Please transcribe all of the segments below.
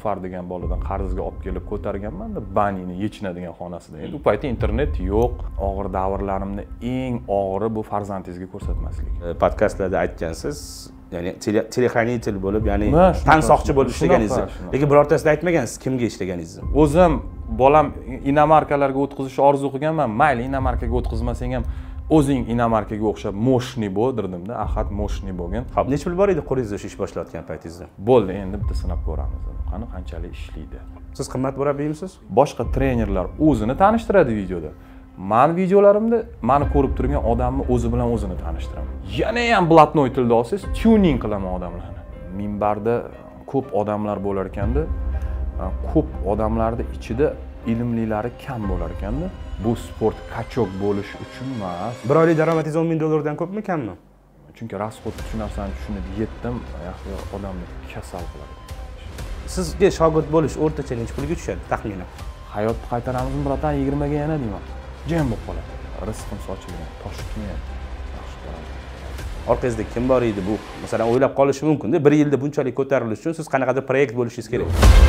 Muzaffar degan boladan qarzga olib kelib ko'targanman-da, Banini Yechina degan xonasida. Endi u paytda internet yo'q. Og'ir davrlarimda eng og'iri bu farzandingizga ko'rsatmaslik. Podkastlarda aytgansiz, ya'ni telexranitelь bo'lib, ya'ni tansoqchi bo'lib ishlaganingizni. Lekin birortasida aytmagansiz kimga ishlaganingizni. O'zim bolam inomarkalarga o'tkazishni orzu qilganman. Mayli inomarkaga o'tkazmasang ham o'zing inomarkaga o'xshab moshni bo'ldimda, Ahad moshni bo'lgan. Xo'p, necha yil bor edi qo'lingizda ish boshlayotgan paytingizda? Bo'ldi, endi bitta sinab ko'ramiz. Qani qanchalik ishlaydi. Siz qimmat murabbiyimisiz? Boshqa trenerlar o'zini tanishtiradi videoda. Men videolarimda meni ko'rib turgan odamni o'zi bilan o'zini tanishtiraman. Yana ham blatnoy tilda olsangiz, tuning qilaman odamlarni. Minbarda ko'p odamlar bo'lar ekanda, ko'p odamlarning ichida ilmlilari kam bo'lar ekanda, bu sport kachok bo'lish uchun emas. Bir oylik daromadingiz $10,000 dan ko'pmi, kammi? Chunki rasxod shu narsani tushunib yetdim, yaxshi odamni kasal qiladi. Sizga shogird bo'lish o'rtacha necha pulga tushadi taxminan? Hayotni qaytaramizmi, bratan, 20 ga yana deyman. Jam bo'lib qoladi. Rizqim sochilgan, Toshkent. Yaxshi qoladi. Orqangizda kim bor edi bu? Masalan, o'ylab qolishi mumkin-da, 1 yilda bunchalik ko'tarilish uchun siz qanaqadir proyekt bo'lishingiz kerak.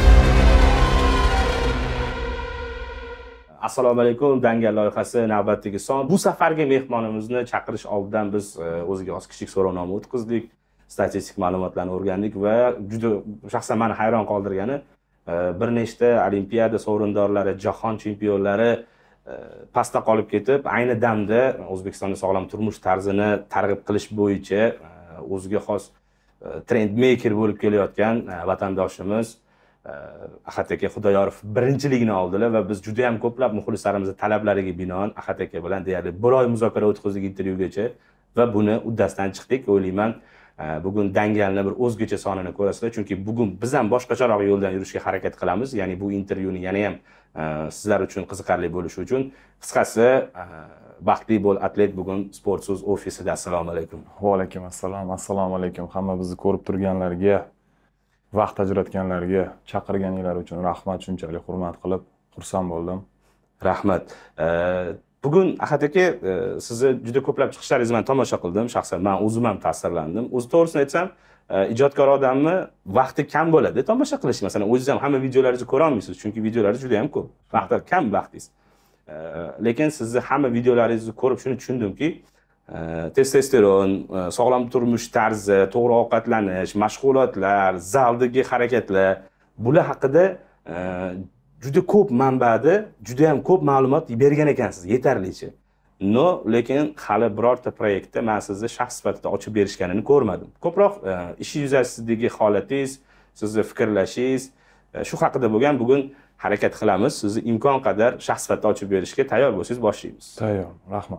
Assalomu alaykum, Dangal loyihasi navbatdagi son. Bu safargi mehmonimizni chaqirish oldidan biz o'ziga xos kichik so'rovnoma o'tkazdik, statistik ma'lumotlarni o'rgandik va juda shaxsan meni hayron qoldirgani bir nechta olimpiada sovrindorlari, jahon chempionlari pastda qolib ketib, ayni damda O'zbekistonda sog'lom turmush tarzini targ'ib qilish bo'yicha o'ziga xos trend maker bo'lib kelayotgan vatandoshimiz Ahad aka Xudoyorov birinchiligini oldilar va biz juda ham ko'plab muxlislarimizning talablariga binoan Ahad aka bilan deyarli 1 oy muzokara o'tkazdik intervyugacha va buni uddasidan chiqdik. O'ylayman, bugun Dangalni bir o'zgacha sonini ko'rasizlar, chunki bugun biz ham boshqacharoq yo'ldan yurishga harakat qilamiz. Ya'ni bu intervyuni yana ham sizlar uchun qiziqarli bo'lishi uchun. Qisqasi, baxtli bo'l atlet bugun Sportso'z ofisida. Assalomu alaykum. Va alaykum assalom. Assalomu alaykum hamma bizni ko'rib turganlarga, vaqt ajratganlarga, chaqirganinglar uchun rahmat, shunchalik hurmat qilib, xursand bo'ldim. Rahmat. Bugun Ahad aka sizni juda ko'plab chiqishlaringizni men tomosha qildim. Shaxsan men o'zim ham ta'sirlandim. O'zi to'g'risini aytsam, ijodkor odamni vaqti kam bo'ladi tomosha qilish. Masalan, o'zingiz ham hamma videolaringizni ko'ra olmaysiz, chunki videolaringiz juda ham ko'p. Vaqti kam vaqtingiz. Lekin sizni hamma videolaringizni ko'rib shuni tushundimki, testosteron, sog'lom turmush tarzi, to'g'ri ovqatlanish, mashg'ulotlar, zaldagi harakatlar, bular haqida juda ko'p manbada, juda ham ko'p ma'lumot bergan ekansiz, yetarlicha. Lekin hali birorta proyektda men sizni shaxs sifatida ochib berishganini ko'rmadim. Ko'proq ish yuzasidagi holatingiz, sizni fikrlashingiz shu haqida bo'lgan. Bugun harakat qilamiz. Sizni imkon qadar shaxs sifatida ochib berishga tayyor bo'lsangiz boshlaymiz. Tayyor, rahmat.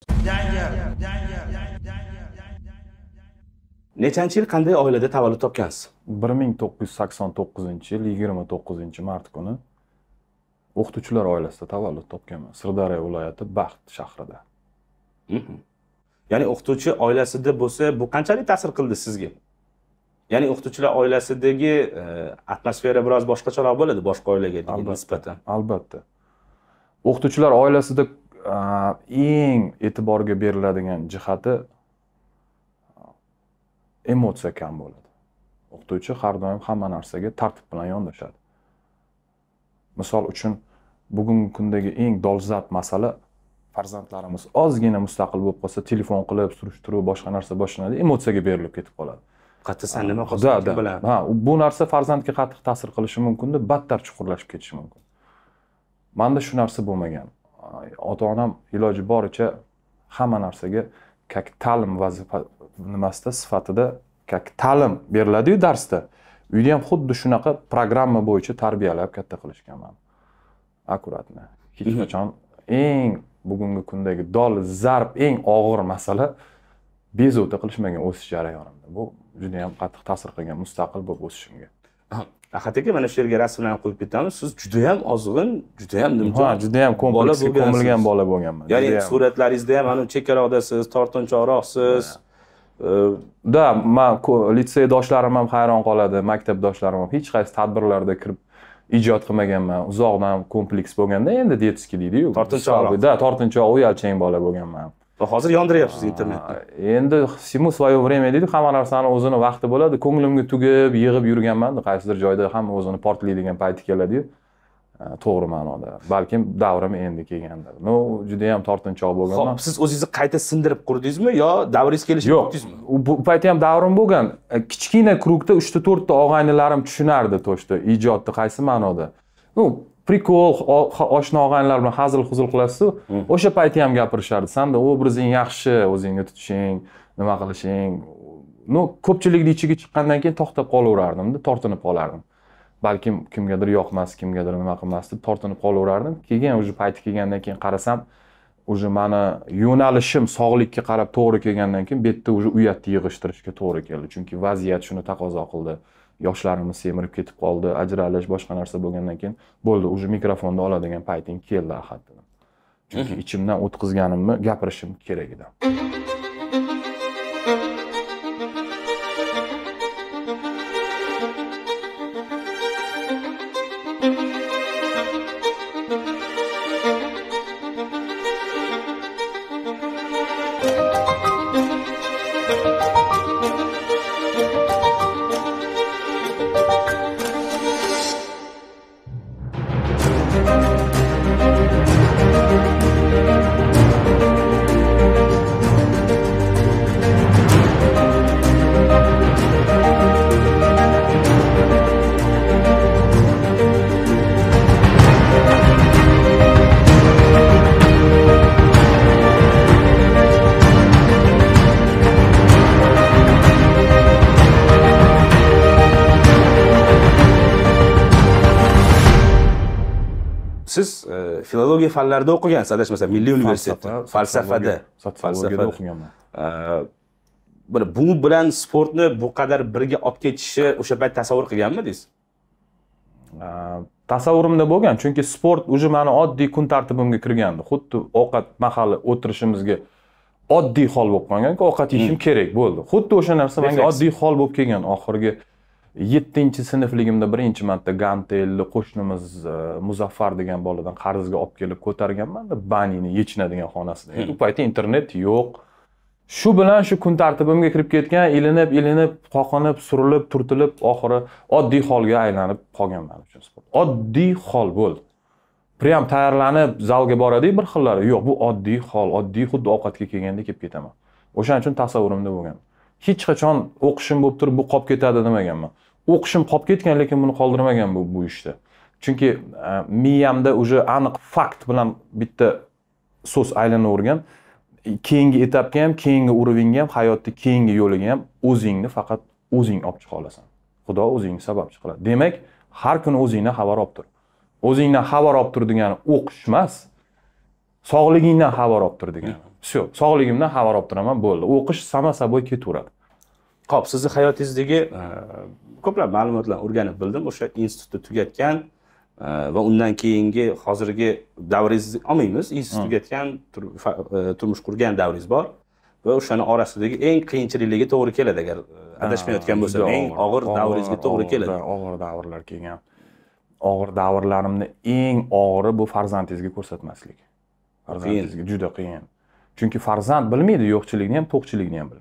Nechanchi yil qanday oilada tavallud topgansiz? 1989-yil 29-mart kuni o'qituvchilar oilasida tavallud topganman. Sirdaryo viloyati Baxt shahrida. Ya'ni o'qituvchi oilasida bo'lsa, bu qanchalik ta'sir qildi sizga? Ya'ni o'qituvchilar oilasidagi atmosfera biroz boshqacharoq bo'ladi boshqa oilaga nisbatan. Albatta. O'qituvchilar oilasida eng e'tiborga beriladigan jihati emotsiya kam bo'ladi. O'qituvchi har doim hamma narsaga tartib bilan yondashadi. Misol uchun bugungi kundagi eng dolzarb masala, farzandlarimiz ozgina mustaqil bo'lib qolsa, telefon qilib, surishtiruv, boshqa narsa boshlanadi, emotsiyaga berilib ketib qoladi. Qattiqsan nima qilishni bilan. Bu narsa farzandga qattiq ta'sir qilishi mumkin-da, battar chuqurlashib ketishi mumkin. Menda shu narsa bo'lmagan. Ota-onam iloji boricha hamma narsaga kak ta'lim vazifa nimasida sifatida kak ta'lim beriladi-yu darsda. Uyda ham xuddi shunaqa programma bo'yicha tarbiyalab katta qilishganman. Akkuratni. Hech qachon eng bugungi kundagi dolzarb, eng og'ir masala bezovta qilishmagan o'sish jarayonimda. Bu juda ham qattiq ta'sir qilgan mustaqil bo'lib o'sishimga. Ahad aka, mana shu yerga rasmlarni qo'yib ketamiz. Siz juda ham ozg'in, juda ham nimcha. Juda ham kompleksga ko'milgan bola bo'lganman. Ya'ni suratlaringizda ham ana chekkaroqdasiz, tortinchoqroqsiz. Men litseydoshlarım ham hayron qoladi, maktabdoshlarim ham hech qaysi tadbirlarda kirib ijod qilmaganman. Uzoqdan kompleks bo'lganda endi detskiy deydi-yu. Tortinchoq. Tortinchoq, uyalchang bola bo'lganman. Va hozir yondiryapsiz internetni. Endi всему свое время deydi, hamma narsani o'zini vaqti bo'ladi. Ko'nglimga tugib, yig'ib yurganman, qaysidir joyda hamma o'zini portlaydigan payti keladi-yu. To'g'ri ma'noda. Balkim davrim endi kelgandir. Juda ham tortinchoq bo'lganman. Xo'p, siz o'zingizni qayta sindirib qurdingizmi yo davringiz kelishib o'tdingizmi? Bu paytda ham davrim bo'lgan. Kichkina krugda 3-4 ta og'aynilarim tushunardi to'shda, ijodni qaysi ma'noda. Prikol, oshna og'aynilar bilan hazil-huzul qilasiz-ku. O'sha paytda ham gapirishardi. Senda obrazing yaxshi, o'zingni tutishing, nima qilishing. Ko'pchilikning ichiga chiqqandan keyin to'xtab qolaverardim-da, tortinib qolardim. Balkim kimgadir yoqmas, kimgadir nima qilmas deb tortinib qolaverardim. Keyin o'sha payti kelgandan keyin qarasam, o'sha meni yo'nalishim sog'likka qarab to'g'ri kelgandan keyin bu yerda o'sha uyatni yig'ishtirishga to'g'ri keldi. Chunki vaziyat shuni taqozo qildi. Yoshlarimiz semirib ketib qoldi, ajralish, boshqa narsa bo'lgandan keyin bo'ldi, o'sha mikrofonni oladigan payting keldi axir dedim. Chunki ichimdan o'tkazganimni gapirishim kerak edi. Siz filologiya fanlarida o'qigansiz, adashmasam, Milliy universitetda, falsafada o'qiganman. Bu bilan sportni bu qadar birga olib ketishni o'sha payt tasavvur qilganmidingiz? Tasavvurimda bo'lgan, chunki sport o'zi meni oddiy kun tartibimga kirgandi. Xuddi ovqat mahali o'tirishimizga oddiy hol bo'lib qolganki, ovqat yeyishim kerak bo'ldi. Xuddi o'sha narsa menga oddiy hol bo'lib kelgan. Oxirgi 7-sinfligimda birinchi marta gantelli qo'shnimiz Muzaffar degan boladan qarzga olib kelib ko'targanman-da, banini yechinadigan xonasida. U paytda internet yo'q. Shu bilan shu kun tartibimga kirib ketgan, ilinib, qoqinib, surilib, turtilib, oxiri oddiy holga aylanib qolgan men uchun sport. Oddiy hol bo'ldi. Prям tayyorlanib zalga boradi bir xillari. Yo'q, bu oddiy hol, oddiy xuddi ovqatga kelganda kelib ketaman. O'shaning uchun tasavvurimda bo'lgan. Hech qachon o'qishim bo'lib turib bu qolib ketadi demaganman. O'qishim qolib ketgan, lekin buni qoldirmagan bu ishda. Chunki miyamda o'sha aniq fakt bilan bitta so'z aylanavergan. Keyingi etapga ham, keyingi urovingga ham, hayotda keyingi yo'liga ham o'zingni faqat o'zing olib chiqa olasan. Xudo o'zingni sababchi qiladi. Demak, har kuni o'zingdan xabar olib tur. O'zingdan xabar olib tur degani o'qish emas, sog'ligingdan xabar olib tur degani. Shu, sog'ligimdan xabar olib turaman, bo'ldi. O'qish sama saboy ketaveradi. Xo'p, sizning hayotingizdagi ko'plab ma'lumotlarni o'rganib bildim. O'sha institutni tugatgan va undan keyingi hozirgi davringizni olmaymiz. Institut tugatgan, turmush qurgan davringiz bor va o'shani orasidagi eng qiyinchiliklarga to'g'ri keladi agar adashmayotgan bo'lsam, eng og'ir davringizga to'g'ri keladi. Og'ir davrlar kelgan. Og'ir davrlarimni eng og'iri bu farzandingizga ko'rsatmaslik. Farzandingizga juda qiyin. Chunki farzand bilmaydi yo'qchilikni ham, to'qchilikni ham bilmaydi.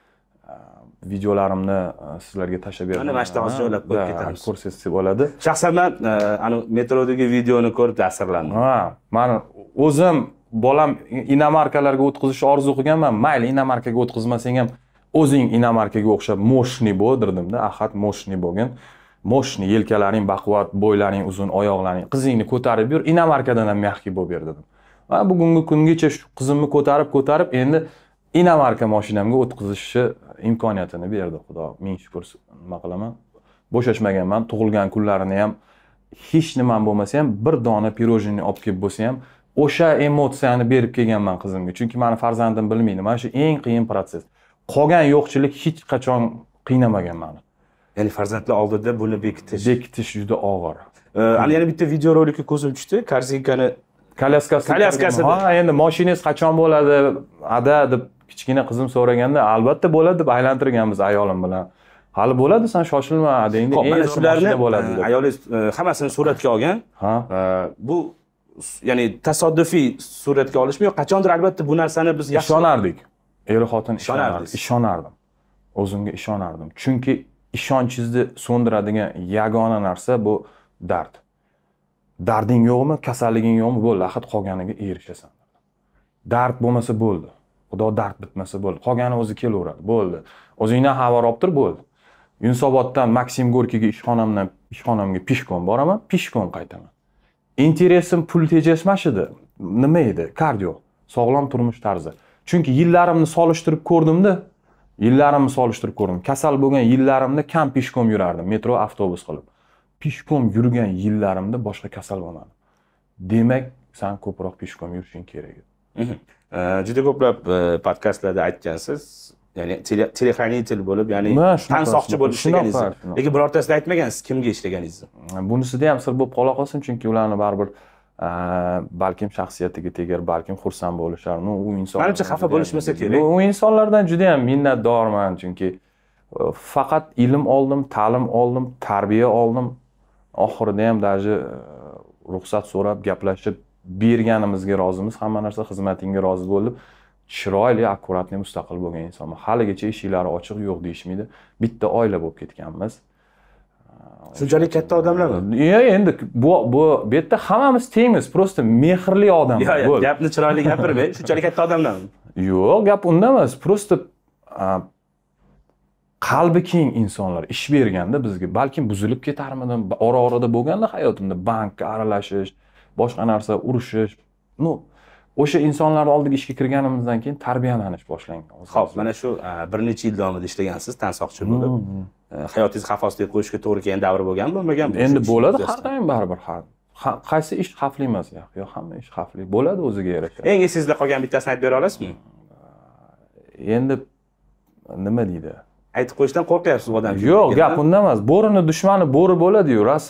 Videolarimni sizlarga tashlab beraman. Mana mana shu joylab qo'yib ketamiz. Ko'rsangiz bo'ladi. Shaxsan men ana metrodagi videoni ko'rib ta'sirlandim. Men o'zim bolam inomarkalarga o'tkazishni orzu qilganman. Mayli inomarkaga o'tkazmasang ham o'zing inomarkaga o'xshab moshni bo'dirdim-da. Ahad moshni bo'lgan. Moshni yelkalaring baquvvat, bo'ylaring uzun, oyoqlaring, qizingni ko'tarib yur, inomarkadan ham yaxshi bo'lib ber dedim. Va bugungi kungacha shu qizimni ko'tarib endi inomarka mashinamga o'tkazishni imkoniyatini berdi Xudo. Ming shukr, nima qilaman? Bo'shashmaganman. Tug'ilgan kunlarini ham hech nima bo'lmasa ham bir dona pirojni olib kelib bo'lsa ham o'sha emotsiyani berib kelganman qizimga. Chunki meni farzandim bilmaydi. Mana shu eng qiyin proses. Qolgan yo'qchilik hech qachon qiynamagan meni. Ya'ni farzandlar oldida buni bekitish juda og'ir. Ana yana bitta video rolikka ko'zim tushdi. Korzinkani kolyaskasida. Ha, endi mashinangiz qachon bo'ladi? Ada deb kichkina qizim so'raganda, albatta bo'ladi deb aylantirganmiz ayolim bilan. Hali bo'ladi, sen shoshilma, adangda eng shularni bo'ladi. Ayolingiz hammasini suratga olgan. Ha. Bu ya'ni tasodifiy suratga olishmi yo qachondir albatta bu narsani biz yaxshi ishonardik. Er-xotin Ishonardingiz. ishonardim. O'zimga ishonardim. Chunki ishonchingizni so'ndiradigan yagona narsa bu dard. Darding yo'qmi, kasalliging yo'qmi, bo'ldi, axir qolganiga erishasan. Dard bo'lmasa bo'ldi. Xudo dard bitmasa bo'ldi. Qolgani o'zi kelaveradi. Bo'ldi. O'zingdan xabar olib tur, bo'ldi. Yunusoboddan Maksim Gorkiyga ishxonamga pishkom boraman, pishkom qaytaman. Interesim pul tejashmashidi. Nima edi? Kardio, sog'lom turmush tarzi. Chunki yillarimni solishtirib ko'rdim-da. Kasal bo'lgan yillarimda kam pishkom yurardim, metro, avtobus qilib. Pishkom yurgan yillarimda boshqa kasal bo'lmadim. Demak, sen ko'proq pishkom yurishing kerak edi. Juda ko'plab podkastlarda aytgansiz, ya'ni telexranitel bo'lib, ya'ni tansoqchi bo'lib ishlaganingizni. Lekin birortasida aytmagansiz kimga ishlaganingizni. Bunisida ham sir bo'lib qola qolsin, chunki ularni baribir balkim shaxsiyatiga tegar, balkim xursand bo'lishar. U inson. Menimcha xafa bo'lishmasa kerak. U insonlardan juda ham minnatdorman, chunki faqat ilm oldim, ta'lim oldim, tarbiya oldim. Oxirida ham даже ruxsat so'rab gaplashib berganimizga rozimiz, hamma narsa xizmatingga rozi bo'lib, chiroyli, akkuratli, mustaqil bo'lgan insonman. Haligacha eshiklari ochiq, yo'q deyishmaydi. Bitta oila bo'lib ketganmiz. Shunchalik katta odamlarmi? Endi bu yerda hammamiz tengmiz, prosta mehrli odamlar. Yo'q, gapni chiroyli gapirmang. Shunchalik katta odamlarmi? Yo'q, gap unda emas. Prosta qalbi keng insonlar ish berganda bizga balkim buzilib ketarmidim. Ora-orada bo'lganda hayotimda bankka aralashish, boshqa narsa urishish. O'sha insonlar oldiga ishga kirganimizdan keyin tarbiyalanish boshlangan. Xo'p, mana shu bir necha yil davomida ishlagansiz, tansoqchi bo'lib. Hayotingizni xavf ostiga qo'yishga to'g'ri kelgan davr bo'lgan, bo'lmaganmi? Endi bo'ladi, har doim baribir. Qaysi ish xavfli emas, yo'q, hamma ish xavfli bo'ladi o'ziga yarasha. Eng esingizda qolgan bittasini aytib bera olasizmi? Endi nima deydi? Aytib qo'yishdan qo'rqyapsiz odam. Yo'q, gap unda emas. Bo'rini dushmani bo'ri bo'ladi-yu, rost.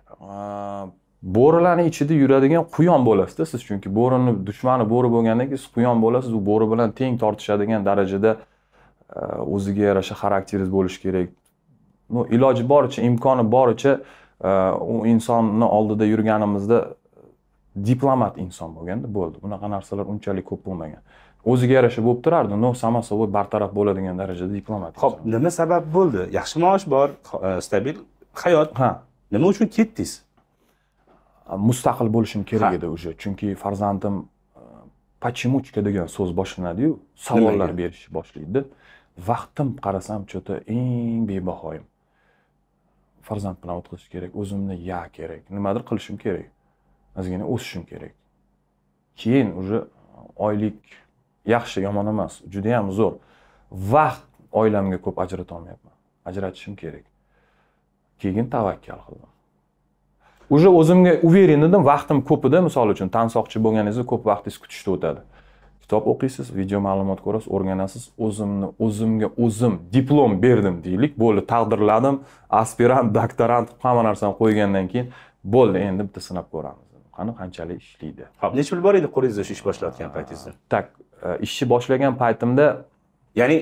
Bo'rilarning ichida yuradigan quyon bo'lasiz-da siz, chunki bo'rini dushmani bo'ri bo'lgandan keyin siz quyon bo'lasiz, u bo'ri bilan teng tortishadigan darajada o'ziga yarasha xarakteringiz bo'lishi kerak. Iloji boricha, imkoni boricha u insonni oldida yurganimizda diplomat inson bo'lganda bo'ldi. Bunaqa narsalar unchalik ko'p bo'lmagan. O'ziga yarasha bo'lib turardi, samo собой bartaraf bo'ladigan darajada diplomat. Xo'p, nima sabab bo'ldi? Yaxshi maosh bor, stabil hayot. Nima uchun ketdingiz? Mustaqil bo'lishim kerak edi o'sha. Chunki farzandim pachimuchka degan so'z boshlanadi-yu, savollar berishni boshlaydi. Vaqtim qarasam, cho'ta eng bebahoyim. Farzand bilan o'tkazish kerak, o'zimni kerak, nimadir qilishim kerak. Ozgina o'sishim kerak. Keyin o'sha oylik yaxshi, yomon emas, juda ham zo'r. Vaqt oilamga ko'p ajrata olmayapman. Ajratishim kerak. Keyin tavakkal qildim. O'sha o'zimga uverin edim, vaqtim ko'p edi, misol uchun tansoqchi bo'lganingizda ko'p vaqtingiz kutishda o'tadi. Kitob o'qiysiz, video ma'lumot ko'rasiz, o'rganasiz, o'zimga o'zim diplom berdim deylik, bo'ldi, taqdirladim, aspirant, doktorant hamma narsani qo'ygandan keyin bo'ldi, endi bitta sinab ko'ramiz. Qanchalik ishlaydi. Xo'p, necha yil bor edi qo'lingizda ish boshlayotgan paytingizda? Tak, ishni boshlagan paytimda, ya'ni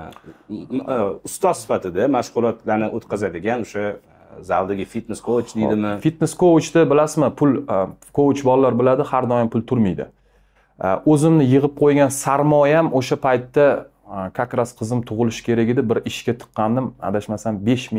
ustoz sifatida mashg'ulotlarni o'tkazadigan o'sha zaldagi fitness coach deydimi? Fitness coachda bilasizmi, pul coach bolalar biladi, har doim pul turmaydi. O'zimni yig'ib qo'ygan sarmoyam o'sha paytda как раз qizim tug'ilishi kerak edi, bir ishga tiqqandim, adashmasam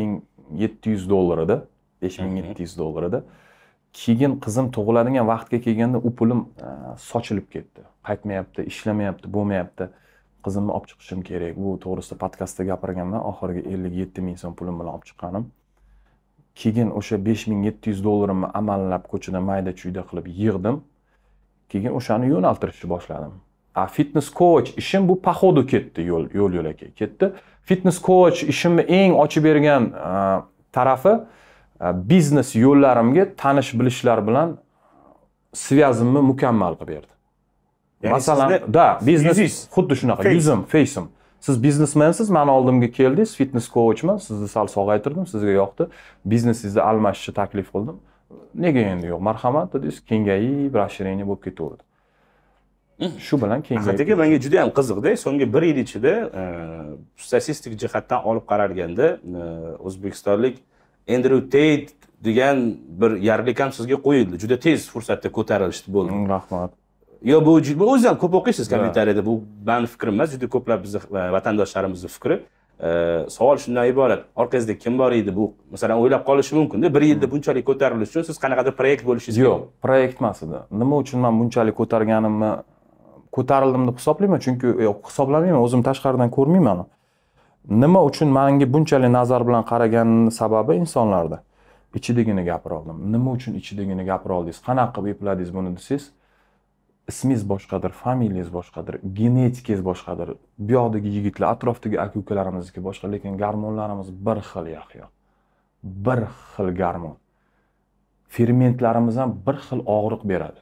$5700 edi. $5700 edi. Keyin qizim tug'iladigan vaqtga kelganda u pulim sochilib ketdi. Qaytmayapti, ishlamayapti, bo'lmayapti. Qizimni olib chiqishim kerak. Bu to'g'risida podkastda gapirganman, oxirgi 57 ming so'm pulim bilan olib chiqqanim. Keyin o'sha $5700 nimni amallab ko'chada mayda-chuyda qilib yig'dim. Keyin o'shani yo'naltirishni boshladim. Fitness coach ishim bu pohodu ketdi, yo'l-yo'lakay ketdi. Fitness coach ishimni eng ochib bergan tarafi biznes yo'llarimga tanish bilishlar bilan svyazimni mukammal qilib berdi. Masalan, biznes xuddi shunaqa, yuzim, face'im. Siz biznesmensiz, meni oldimga keldingiz, fitness coachman, sizni sal sog'aytirdim, sizga yoqdi, biznesingizni almashishni taklif qildim. Nega endi yo'q? Marhamat dedingiz, kengayib, расширение bo'lib ketaverdi. Shu bilan kengayib. Haqiqatga menga juda ham qiziqda, so'nggi 1 yil ichida statistik jihatdan olib qaralganda O'zbekistonlik Andrew Tate degan bir yarlik ham sizga qo'yildi. Juda tez fursatda ko'tarilishdi bo'ldi. Rahmat. Yo, bu o'zingiz ham ko'p o'qiysiz kommentariyada. Bu meni fikrim emas, juda ko'plab bizning vatandoshlarimizning fikri. Savol shundan iborat. Orqangizda kim bor edi? Bu masalan o'ylab qolishi mumkin-da. Bir yilda bunchalik ko'tarilish uchun siz qanaqadir proyekt bo'lishingiz kerak. Yo'q, proyekt emas edi. Nima uchun men bunchalik ko'targanimni ko'tarildim deb hisoblayman, chunki hisoblamayman, o'zim tashqaridan ko'rmayman. Nima uchun menga bunchalik nazar bilan qaraganini sababi insonlarda. Ichidagini gapira oldim. Nima uchun ichidagini gapira oldingiz? Qanaqa qilib epladingiz buni desangiz, ismingiz boshqadir, familiyangiz boshqadir, genetikangiz boshqadir. Bu yoqdagi yigitlar, atrofdagi aka-ukalarimizniki boshqa, lekin gormonlarimiz bir xil yaxyo. Bir xil gormon. Fermentlarimiz ham bir xil og'riq beradi.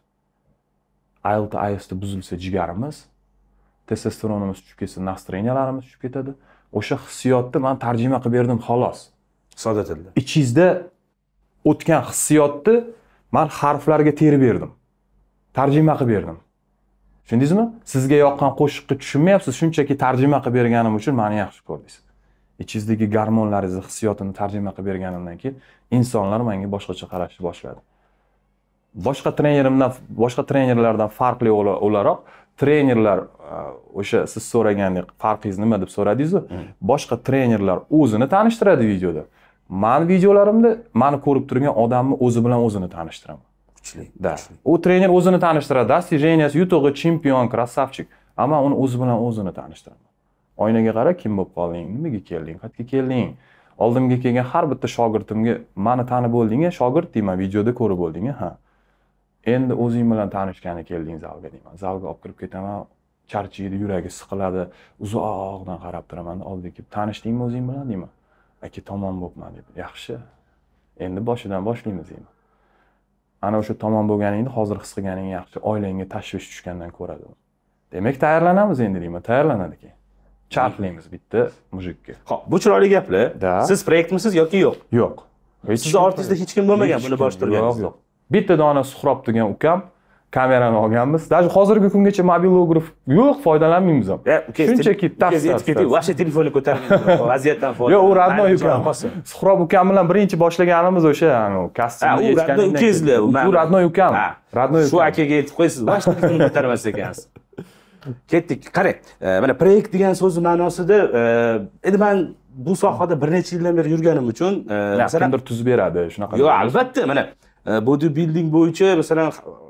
ALT-AST buzilsa jigarimiz, testosteronimiz tushib ketsa, nastroyeniyalarimiz tushib ketadi. O'sha hissiyotni men tarjima qilib berdim xolos. Soda tilda. Ichingizda o'tgan hissiyotni men harflarga terib berdim. Tarjima qilib berdim. Tushundingizmi? Sizga yoqqan qo'shiqni tushunmayapsiz, shunchaki tarjima qilib berganim uchun meni yaxshi ko'rdingiz. Ichingizdagi gormonlaringizni, hissiyotini tarjima qilib berganimdan keyin insonlar menga boshqacha qarashni boshladi. Boshqa trenerlardan farqli o'laroq, trenerlar o'sha siz so'ragandek farqingiz nima deb so'radingiz-ku. Boshqa trenerlar o'zini tanishtiradi videoda. Men videolarimda meni ko'rib turgan odamni o'zi bilan o'zini tanishtiraman. Da. U trener o'zini tanishtiradi, достиженияsi, yutug'i, chempion, krasavchik. Ammo uni o'zi bilan o'zini tanishtiraman. Oynaga qara, kim bo'lib qolding, nimaga kelding, qayerga kelding? Oldimga kelgan har bitta shogirdimga meni tanib bo'lding-a, shogird deyman, videoda ko'rib bo'lding-a, ha. Endi o'zing bilan tanishgani kelding zalga deyman. Zalga olib kirib ketaman, charchaydi, yuragi siqiladi, uzoqdan qarab turaman, oldiga kelib, tanishdingmi o'zing bilan deyman. Aka tomon bo'pman dedi. Yaxshi. Endi boshidan boshlaymiz deyman. Ana o'sha tomon bo'lganingni hozir his qilganing yaxshi, oilangga tashvish tushgandan ko'radi. Demak, tayyorlanamiz endi deyman, tayyorlanadi keyin. Chartlaymiz bitta mujikka. Xo'p, bu chiroyli gaplar. Siz proyektmisiz yoki yo'q? Yo'q. Sizni ortingizda hech kim bo'lmagan buni boshqargan. Yo'q. Bitta dona suhrob degan ukam kamerani olganmiz. Даже hozirgi kungacha mobilograf yo'q, foydalanmaymiz ham. Shunchaki ketib, vash telefonni ko'tarmaymiz. Vaziyatdan foydalanamiz. Yo'q, u radnoy ukam. Suhrob ukam bilan birinchi boshlaganimiz o'sha, kostyumni yechganimdan keyin. U radnoy ukam. Radnoy ukam. Shu akaga aytib qo'ysiz, vash telefonni ko'tarmas ekansiz. Ketdik. Qarang, mana proyekt degan so'z ma'nosida endi men bu sohada bir necha yildan beri yurganim uchun masalan kimdir tuzib beradi, shunaqa. Yo'q, albatta, mana bodybuilding bo'yicha masalan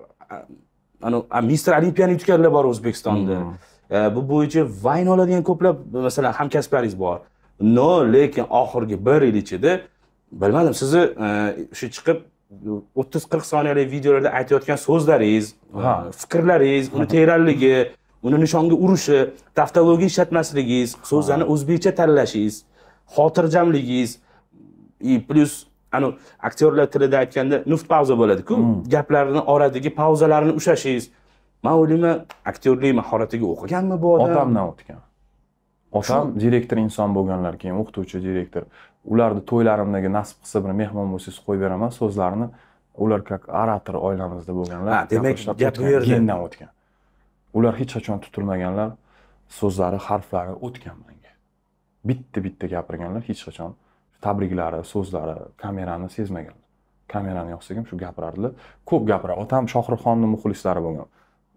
Mr. Olimpiyani yutganlar bor O'zbekistonda. Bu bo'yicha vayn oladigan ko'plab masalan hamkasblaringiz bor. No, lekin oxirgi 1 yil ichida bilmadim, sizni shu chiqib 30-40 soniyalik videolarda aytayotgan so'zlaringiz, fikrlaringiz, uni teranligi, uni nishonga urishi, taftologiya ishlatmasligingiz, so'zlarni o'zbekcha tanlashingiz, xotirjamligingiz, plus aktyorlar tilida aytganda nuft pauza bo'ladi-ku, gaplarning oradagi pauzalarini ushlashingiz. Men o'ylayman, aktyorlik mahoratiga o'qiganmi bu odam? Otamdan o'tgan. Otam direktor inson bo'lganlar, keyin o'qituvchi direktor. Ularni to'ylarimdagi nasib qilsa bir mehmon bo'lsangiz qo'yib beraman, so'zlarini ular как orator oilamizda bo'lganlar. Demak, gap bu yerda gendan o'tgan. Ular hech qachon tutilmaganlar, so'zlari, harflari o'tgan menga. Bitta gapirganlar, hech qachon tabriklari, so'zlari, kamerani sezmaganlar. Kamerani yoqsa ham shu gapirardilar. Ko'p gapiradi. Otam Shohruxxonning muxlislari bo'lgan.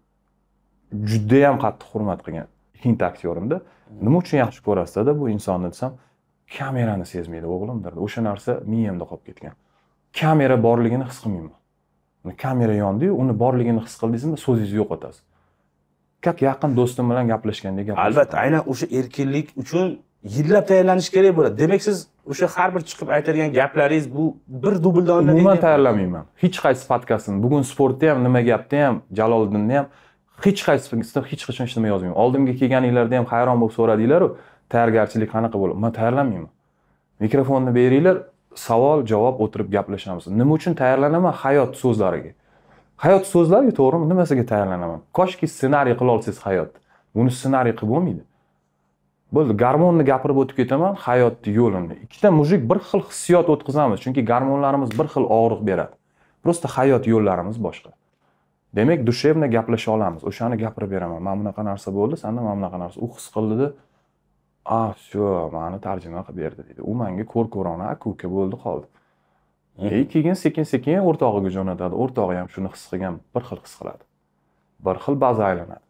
Juda ham qattiq hurmat qilgan hind aktyorimda. Nima uchun yaxshi ko'rasiz-da bu insonni desam, kamerani sezmaydi o'g'lim derdi. O'sha narsa miyamda qolib ketgan. Kamera borligini his qilmayman. Kamera yondi-yu, uni borligini his qildingizmi, so'zingizni yo'qotasiz. Kak yaqin do'stim bilan gaplashgandek gapirasiz. Albatta, aynan o'sha erkinlik uchun yillab tayyorlanish kerak bo'ladi. Demak, siz o'sha har bir chiqib aytadigan gaplaringiz bu bir dubldonni umuman tayyorlamayman. Hech qaysi podkastini, bugun sportda ham, nima gapda ham, Jaloliddinda ham hech qaysisida hech qachon hech nima yozmayman. Oldimga kelganinglarda ham hayron bo'lib so'radinglar-ku, tayyorgarchilik qanaqa bo'ladi? Men tayyorlamayman. Mikrofonni beringlar, savol, javob o'tirib gaplashamiz. Nima uchun tayyorlanaman? Hayot so'zlariga. Hayot so'zlari to'g'rimi? Nimasiga tayyorlanaman? Koshki ssenariy qila olsangiz hayot. Buni ssenariy qilib bo'lmaydi. Bo'ldi, gormonni gapirib o'tib ketaman, hayotning yo'lini. Ikkita mujik bir xil hissiyot o'tkazamiz, chunki gormonlarimiz bir xil og'riq beradi. Prosta hayot yo'llarimiz boshqa. Demak, dushevno gaplasha olamiz. O'shani gapirib beraman. Men bunaqa narsa bo'ldi, senda men bunaqa narsa. U his qildi-da, shu, meni tarjima qilib berdi dedi. U menga ko'r-ko'rona aka-uka bo'ldi qoldi. Keyin sekin o'rtog'iga jo'natadi. O'rtog'i ham shuni his qilgan, bir xil his qiladi. Bir xil baza aylanadi.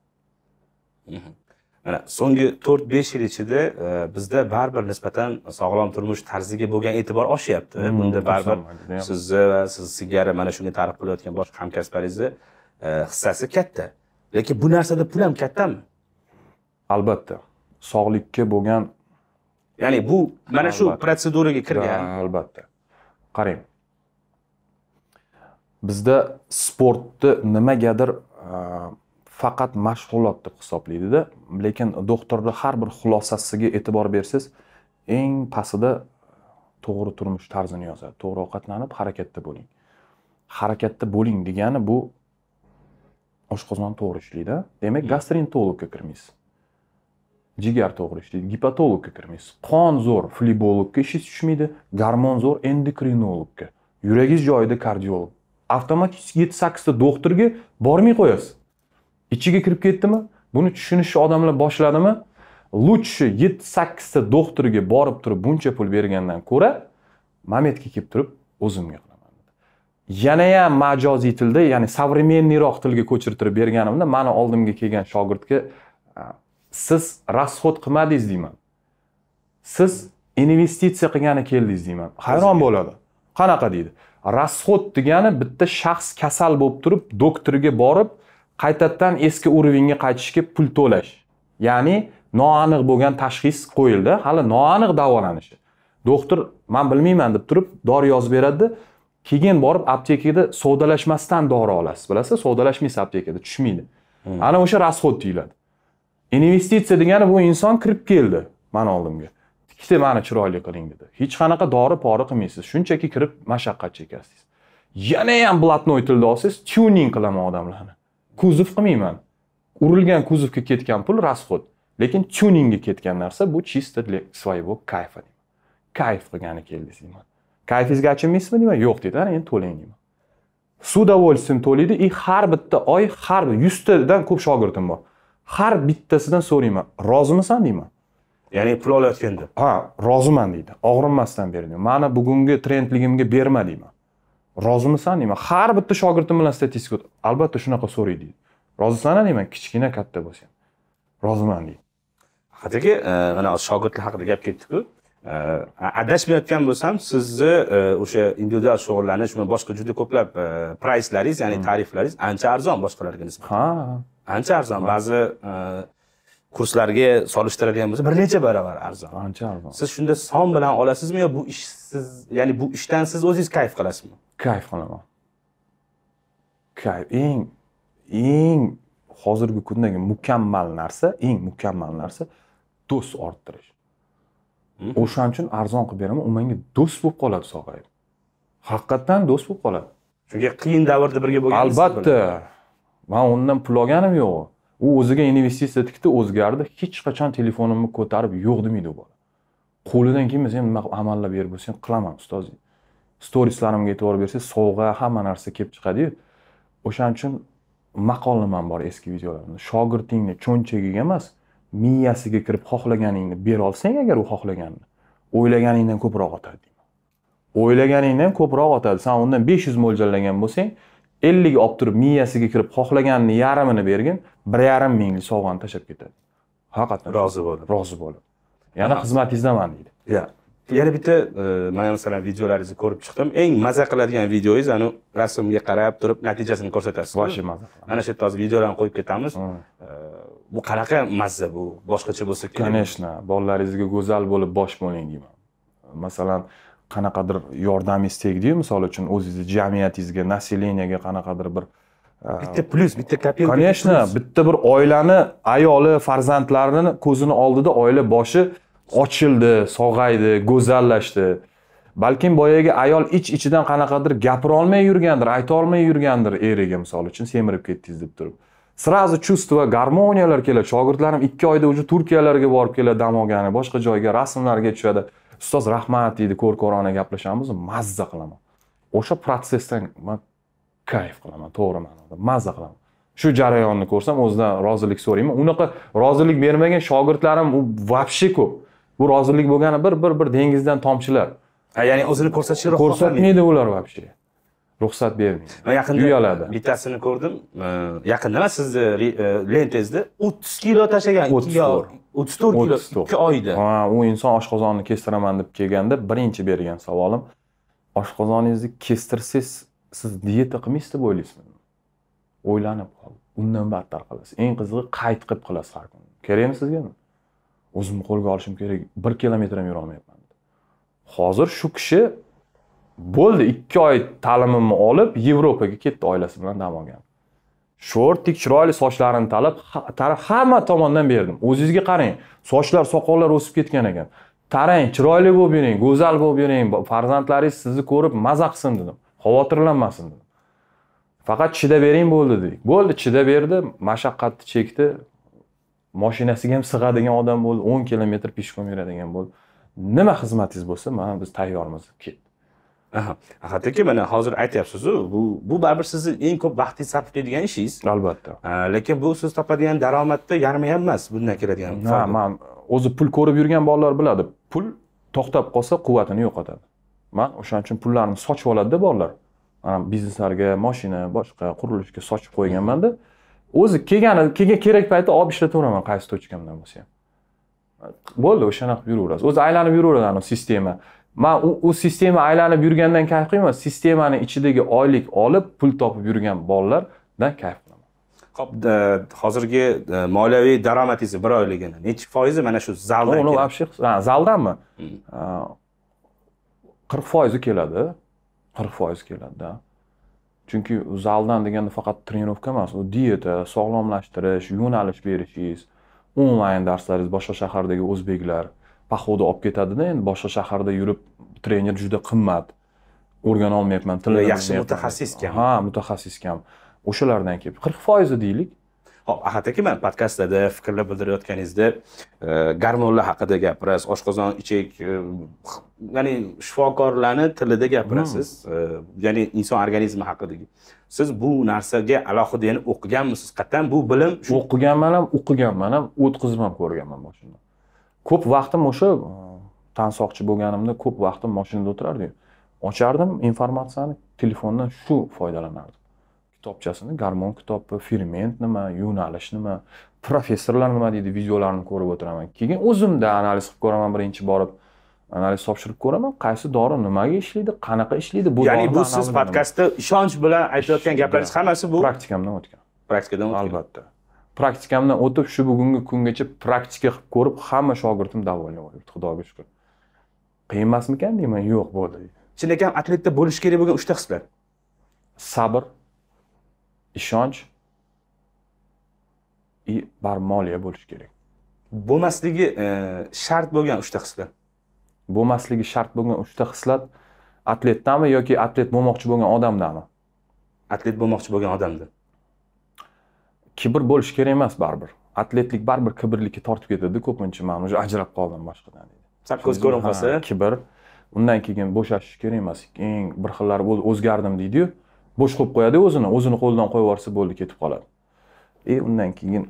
Mana so'nggi 4-5 yil ichida bizda baribir nisbatan sog'lom turmush tarziga bo'lgan e'tibor oshyapti. Bunda baribir sizni va siz singari mana shunga targ'ib qilayotgan boshqa hamkasblaringizni hissasi katta. Lekin bu narsada pul ham kattami? Albatta. Sog'likka bo'lgan, ya'ni bu mana shu protseduraga kirgan. Albatta. Qarang. Bizda sportni nimagadir faqat mashg'ulot deb hisoblaydi-da, lekin doktorning har bir xulosasiga e'tibor bersiz, eng pastida to'g'ri turmush tarzini yozadi. To'g'ri ovqatlanib, harakatda bo'ling. Harakatda bo'ling degani bu oshqozon to'g'ri ishlaydi. Demak, gastroenterologga kirmaysiz. Jigar to'g'ri ishlaydi, gepatologga kirmaysiz. Qon zo'r, flebologga ishingiz tushmaydi, gormon zo'r, endokrinologga. Yuragingiz joyida kardiolog. Avtomatik 7-8 ta doktorga bormay qo'yasiz. İchiga kirib ketdimi? Buni tushunishni odamlar boshladimi? Lutchi 7-8 ta doktorga borib turib buncha pul bergandan ko'ra, Mametga kelib turib o'zimga qilaman. Yana ham majoziy tilda, ya'ni savremenniroq tilga ko'chirtirib berganimda, meni oldimga kelgan shogirdga siz rasxod qilmadingiz deyman. Siz investitsiya qilgani keldingiz deyman. Hayron bo'ladi. Qanaqa deydi? Rasxod degani bitta shaxs kasal bo'lib turib, doktorga borib qaytadan eski urovingga qaytishga pul to'lash. Ya'ni noaniq bo'lgan tashxis qo'yildi, hali noaniq davolanishi. Doktor men bilmayman deb turib dori yozib beradi. Keyin borib aptekada savdolashmasdan dori olasiz. Bilasiz, savdolashmaysiz aptekada, tushmaydi. Ana o'sha rasxod deyiladi. Investitsiya degani bu inson kirib keldi men oldimga. Ikkita meni chiroyli qiling dedi. Hech qanaqa dori-pori qilmaysiz. Shunchaki kirib mashaqqat chekasiz. Yana ham blatnoy tilda olsangiz, tuning qilaman odamlarni. Kuzov qilmayman. Urilgan kuzovga ketgan pul rasxod. Lekin tuningga ketgan narsa bu чисто для своего кайфа. Kayf qilgani keldingiz deyman. Kayfingizga achinmaysizmi deyman? Yo'q dedi. Endi to'lang deyman. С удовольствием to'laydi. Har bitta oy, har 100 tadan ko'p shogirdim bor. Har bittasidan so'rayman, rozimisan deyman. Ya'ni pul olayotganda. Ha, roziman deydi. Og'rinmasdan bering. Meni bugungi trendligimga berma deyman. Rozimisan deyman. Har bitta shogirdim bilan statistika albatta shunaqa so'raydi. Rozisan deyman, kichkina katta bo'lsa ham. Roziman deydi. Hattoki mana shogirdlar haqida gap ketdi-ku. Adashmayotgan bo'lsam, sizni o'sha individual shug'ullanish va boshqa juda ko'plab pricelaringiz, ya'ni tariflaringiz ancha arzon boshqalarga nisbatan. Ha, ancha arzon. Ba'zi kurslarga solishtiradigan bo'lsa, bir necha barobar arzon. Ancha arzon. Siz shunda son bilan olasizmi yo bu ish siz, ya'ni bu ishdan siz o'zingiz kayf qilasizmi? Kayf qilaman. Kayf eng hozirgi kundagi mukammal narsa do'st orttirish. O'shaning uchun arzon qilib beraman, u menga do'st bo'lib qoladi sog'ayib. Haqiqatan do'st bo'lib qoladi. Chunki qiyin davrda birga bo'lganingiz. Albatta. Men undan pul olganim yo'q. U o'ziga investitsiya tikdi, o'zgardi. Hech qachon telefonimni ko'tarib yo'q demaydi u bola. Qo'lidan kelmasa ham nima amallar berib bo'lsa qilaman ustoz. Storieslarimga e'tibor bersangiz, sovg'a hamma narsa kelib chiqadi-yu. O'shaning uchun maqol nimam bor eski videolarimda. Shogirdingni cho'nchagiga emas, miyasiga kirib xohlaganingni ber olsang agar u xohlaganini, o'ylaganingdan ko'proq otadi deyman. O'ylaganingdan ko'proq otadi. Sen undan 500 mo'ljallagan bo'lsang, 50 ga olib turib miyasiga kirib xohlaganini yarmini bergin, 1,5 minglik sovg'ani tashlab ketadi. Haqiqatan rozi bo'ldim. Rozi bo'ldim. Yana xizmatingizdaman deydi. Ya. Yana bitta men masalan videolaringizni ko'rib chiqdim. Eng maza qiladigan videoingiz ana rasmga qarab turib natijasini ko'rsatasiz. Voshi maza. Mana shu yerda hozir videolarni qo'yib ketamiz. Bu qanaqa mazza bu? Boshqacha bo'lsa kerak. Конечно, bolalaringizga go'zal bo'lib bosh bo'ling deyman. Masalan, qanaqadir yordamingiz tegdi-yu, misol uchun o'zingizni jamiyatingizga, naseleniyaga qanaqadir bir bitta plyus, bitta kopilka. Конечно, bitta bir oilani, ayoli, farzandlarini ko'zini oldida oila boshi ochildi, sog'aydi, go'zallashdi. Balkim boyaga ayol ichidan qanaqadir gapira olmay yurgandir, ayta olmay yurgandir eriga misol uchun semirib ketdingiz deb turib. Srazu чувство, garmoniyalar keladi. Shogirdlarim 2 oyda уже Turkiyalarga borib keladi, dam olgani, boshqa joyga rasmlarga tushadi. Ustoz rahmat deydi, ko'r-ko'rona gaplashamiz, mazza qilaman. O'sha protsessdan men kayf qilaman, to'g'ri ma'noda, mazza qilaman. Shu jarayonni ko'rsam o'zidan rozilik so'rayman. Unaqa rozilik bermagan shogirdlarim u vobshe ko'p. Bu rozilik bo'lgani bir dengizdan tomchilar. Ya'ni o'zini ko'rsatishni ko'rsatmaydi ular вообще. Ruxsat bermaydi. Men yaqinda Uyaladi. bittasini ko'rdim. Yaqinda emas, sizni lentangizda 30 kilo tashlagan. 34 kilo 2 oyda. Ha, u inson oshqozonni kestiraman deb kelganda birinchi bergan savolim, oshqozoningizni kestirsangiz siz diyeta qilmaysiz deb o'ylaysizmi? O'ylanib qoldi. Undan battar qilasiz. Eng qizig'i qayt qilib qilasiz har kuni. Kerakmi sizga? O'zimni qo'lga olishim kerak. 1 kilometr ham yura olmayapman. Hozir shu kishi bo'ldi 2 oy ta'limimni olib Yevropaga ketdi oilasi bilan dam olgan. Shortik chiroyli sochlarini talab hamma tomondan berdim. O'zingizga qarang, sochlar, soqollar o'sib ketgan ekan. Tarang, chiroyli bo'lib yuring, go'zal bo'lib yuring, farzandlaringiz sizni ko'rib maza qilsin dedim. Xavotirlanmasin dedim. Faqat chidab bering bo'ldi dedik. Bo'ldi, chidab berdi, mashaqqatni chekdi. Mashinasiga ham sig'adigan odam bo'ldi, 10 kilometr peshkom yuradigan bo'ldi. Nima xizmatingiz bo'lsa, mana biz tayyormiz, ketdi. Hattoki mana hozir aytyapsiz-ku, bu baribir sizni eng ko'p vaqtingizni sarflaydigan ishingiz. Albatta. Lekin bu siz topadigan daromadda yarmi ham emas bundan keladigan foyda. Men o'zi pul ko'rib yurgan bolalar biladi. Pul to'xtab qolsa quvvatini yo'qotadi. Men o'shaning uchun pullarni sochib oladi-da bolalar. Mana bizneslarga, mashina, boshqa qurilishga sochib qo'yganman-da. O'zi kerak paytda olib ishlataveraman qaysi tochkamdan bo'lsa ham. Bo'ldi, o'shanaqa yuraverasiz. O'zi aylanib yuraveradi sistema. Men u sistema aylanib yurgandan kayf qilmayman, sistemani ichidagi oylik olib pul topib yurgan bolalardan kayf qilaman. Xo'p, hozirgi moliyaviy daromadingiz bir oyligini necha foizi mana shu zaldan keladi? Uni вообще, zaldanmi? 40% keladi. 40% keladi-da. Chunki zaldan deganda faqat trenirovka emas, u dieta, sog'lomlashtirish, yo'nalish berishingiz, onlayn darslaringiz, boshqa shahardagi o'zbeklar paxoda olib ketadi-da, endi boshqa shaharda yurib trener juda qimmat. O'rgana olmayapman, tilni yaxshi mutaxassis kam. Ha, mutaxassis kam. O'shalardan kelib 40% deylik. Xo'p, Ahadaki men podkastlarda fikrlar bildirayotganingizda gormonlar haqida gapirasiz, oshqozon, ichak, ya'ni shifokorlarning tilida gapirasiz, ya'ni inson organizmi haqidagi. Siz bu narsaga alohida yana o'qiganmisiz? Qattan bu bilim o'qiganman ham, o'tkazib ham ko'rganman boshida. Ko'p vaqtim o'sha tansoqchi bo'lganimda ko'p vaqtim mashinada o'tirardim. Ochardim informatsiyani, telefondan shu foydalanardim. Kitobchasini, gormon kitobi, ferment nima, yo'nalish nima, professorlar nima deydi, videolarini ko'rib o'tiraman. Keyin o'zimda analiz qilib ko'raman, birinchi borib analiz topshirib ko'raman, qaysi dori nimaga ishlaydi, qanaqa ishlaydi, bu ya'ni bu siz podkastda ishonch bilan aytayotgan gaplaringiz hammasi bu praktikamdan o'tgan. Praktikadan o'tgan. Albatta. Praktikamdan o'tib shu bugungi kungacha praktika qilib ko'rib, hamma shogirdim davolab yuribdi, Xudoga shukr. Qiyin emasmikan deyman, yo'q bo'ldi. Chinakam atletda bo'lish kerak bo'lgan 3 ta xislat. Sabr, ishonch va moliya bo'lish kerak. Bo'lmasligi shart bo'lgan 3 ta xislat. Bo'lmasligi shart bo'lgan 3 ta xislat atletdami yoki atlet bo'lmoqchi bo'lgan odamdami? Atlet bo'lmoqchi bo'lgan odamda. Kibr bo'lish kerak emas baribir. Atletlik baribir kibrlikka tortib ketadi, ko'pincha men уже ajrab qoldim boshqadan deydi. Sal ko'z ko'rin qolsa, kibr, undan keyin bo'shashish kerak emas. Eng bir xillari o'zgardim deydi-yu, bo'sh qo'yib qo'yadi o'zini qo'ldan qo'yib yuborsa bo'ldi, ketib qoladi. Undan keyin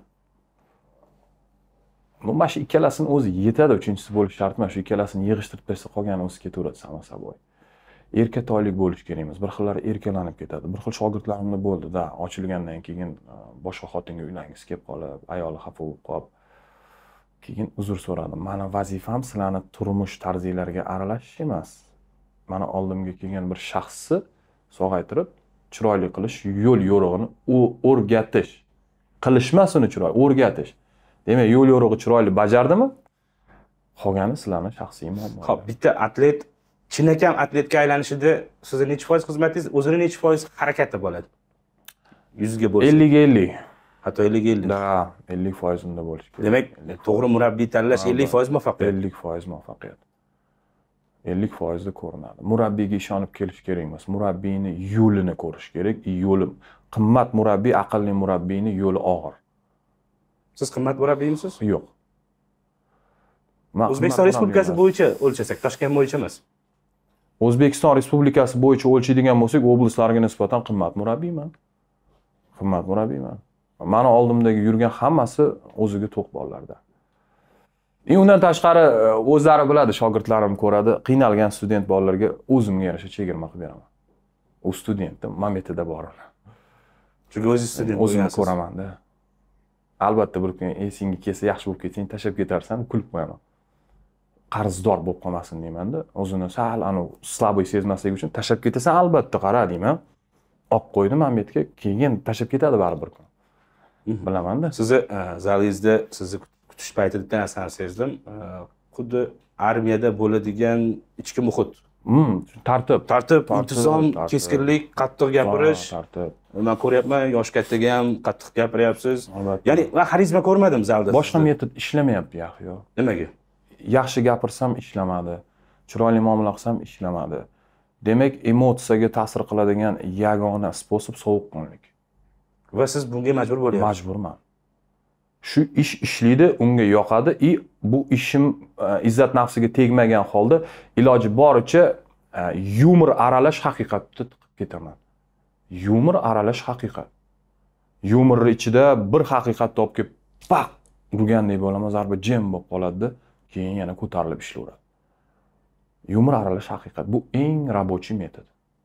mana shu ikkalasini o'zi yetadi, uchinchisi bo'lish shart emas. Shu ikkalasini yig'ishtirib bersa qolgani o'zi ketaveradi samo saboy. Erkatoylik bo'lish kerak emas. Bir xillari erkalanib ketadi. Bir xil shogirdlarimda bo'ldi-da, ochilgandan keyin boshqa xotinga uylangisi kelib qolib, ayoli xafa bo'lib qolib, keyin uzr so'radim. Meni vazifam sizlarning turmush tarzinglarga aralashish emas. Meni oldimga kelgan bir shaxsni sog'aytirib, chiroyli qilish, yo'l yo'rig'ini o'rgatish. Qilishmas uni chiroyli, o'rgatish. Demak, yo'l yo'rig'i chiroyli bajardimi? Qolgani sizlarning shaxsiy muammo. Xo'p, bitta atlet chinakam atletga aylanishida sizning necha foiz xizmatingiz, o'zining necha foiz harakati bo'ladi? 100 ga bo'lsa 50-50. Hatto 50-50. Da, 50% unda bo'lish kerak. Demak, to'g'ri murabbiy tanlash 50% muvaffaqiyat. 50% muvaffaqiyat. 50% da ko'rinadi. Murabbiyga ishonib kelish kerak emas. Murabbiyni yo'lini ko'rish kerak. Yo'li qimmat murabbiy, aqlli murabbiyni yo'li og'ir. Siz qimmat murabbiyimisiz? Yo'q. O'zbekiston Respublikasi bo'yicha o'lchasak, Toshkent bo'yicha emas. O'zbekiston Respublikasi bo'yicha o'lchaydigan bo'lsak, oblastlarga nisbatan qimmat murabbiyman. Mani oldimdagi yurgan hammasi o'ziga to'q bolalarda. Undan tashqari o'zlari biladi, shogirdlarim ko'radi, qiynalgan student bolalarga o'zimga yarasha chegirma qilib beraman. U studentda momentida bor. Chunki o'zingiz student o'zimni bo'lgansiz. ko'raman-da. Albatta bir kun esingga kelsa yaxshi bo'lib ketsang, tashlab ketarsan, kulib qo'yaman. Qarzdor bo'lib qolmasin deyman-da. O'zini sal slaboy sezmasligi uchun tashlab ketasan, albatta qara deyman. Olib qo'ydi Mamedga, keyin tashlab ketadi baribir kun. Bilaman-da. Sizni zalingizda sizni kutish paytida bitta narsani sezdim. Xuddi armiyada bo'ladigan ichki muhit. Tartib, intizom, keskinlik, qattiq gapirish. Tartib. Men ko'ryapman, yosh kattaga ham qattiq gapiryapsiz. Ya'ni men xarizma ko'rmadim zalda. Boshqa metod ishlamayapti, yaxyo. Nimaga? Yaxshi gapirsam ishlamadi. Chiroyli muomala qilsam ishlamadi. Demak, emotsiyaga ta'sir qiladigan yagona sposob sovuqqonlik. Va siz bunga majbur bo'lyapsiz. Majburman. Shu ish ishlaydi, unga yoqadi, bu ishim izzat nafsiga tegmagan holda iloji boricha yumor aralash haqiqatni tiqib ketaman. Yumor aralash haqiqat. Yumor ichida bir haqiqatni olib kelib paq urgandek bo'laman, zarba jam bo'lib qoladi, keyin yana ko'tarilib ishlayveradi. Yumor aralash haqiqat. Bu eng rabochiy metod.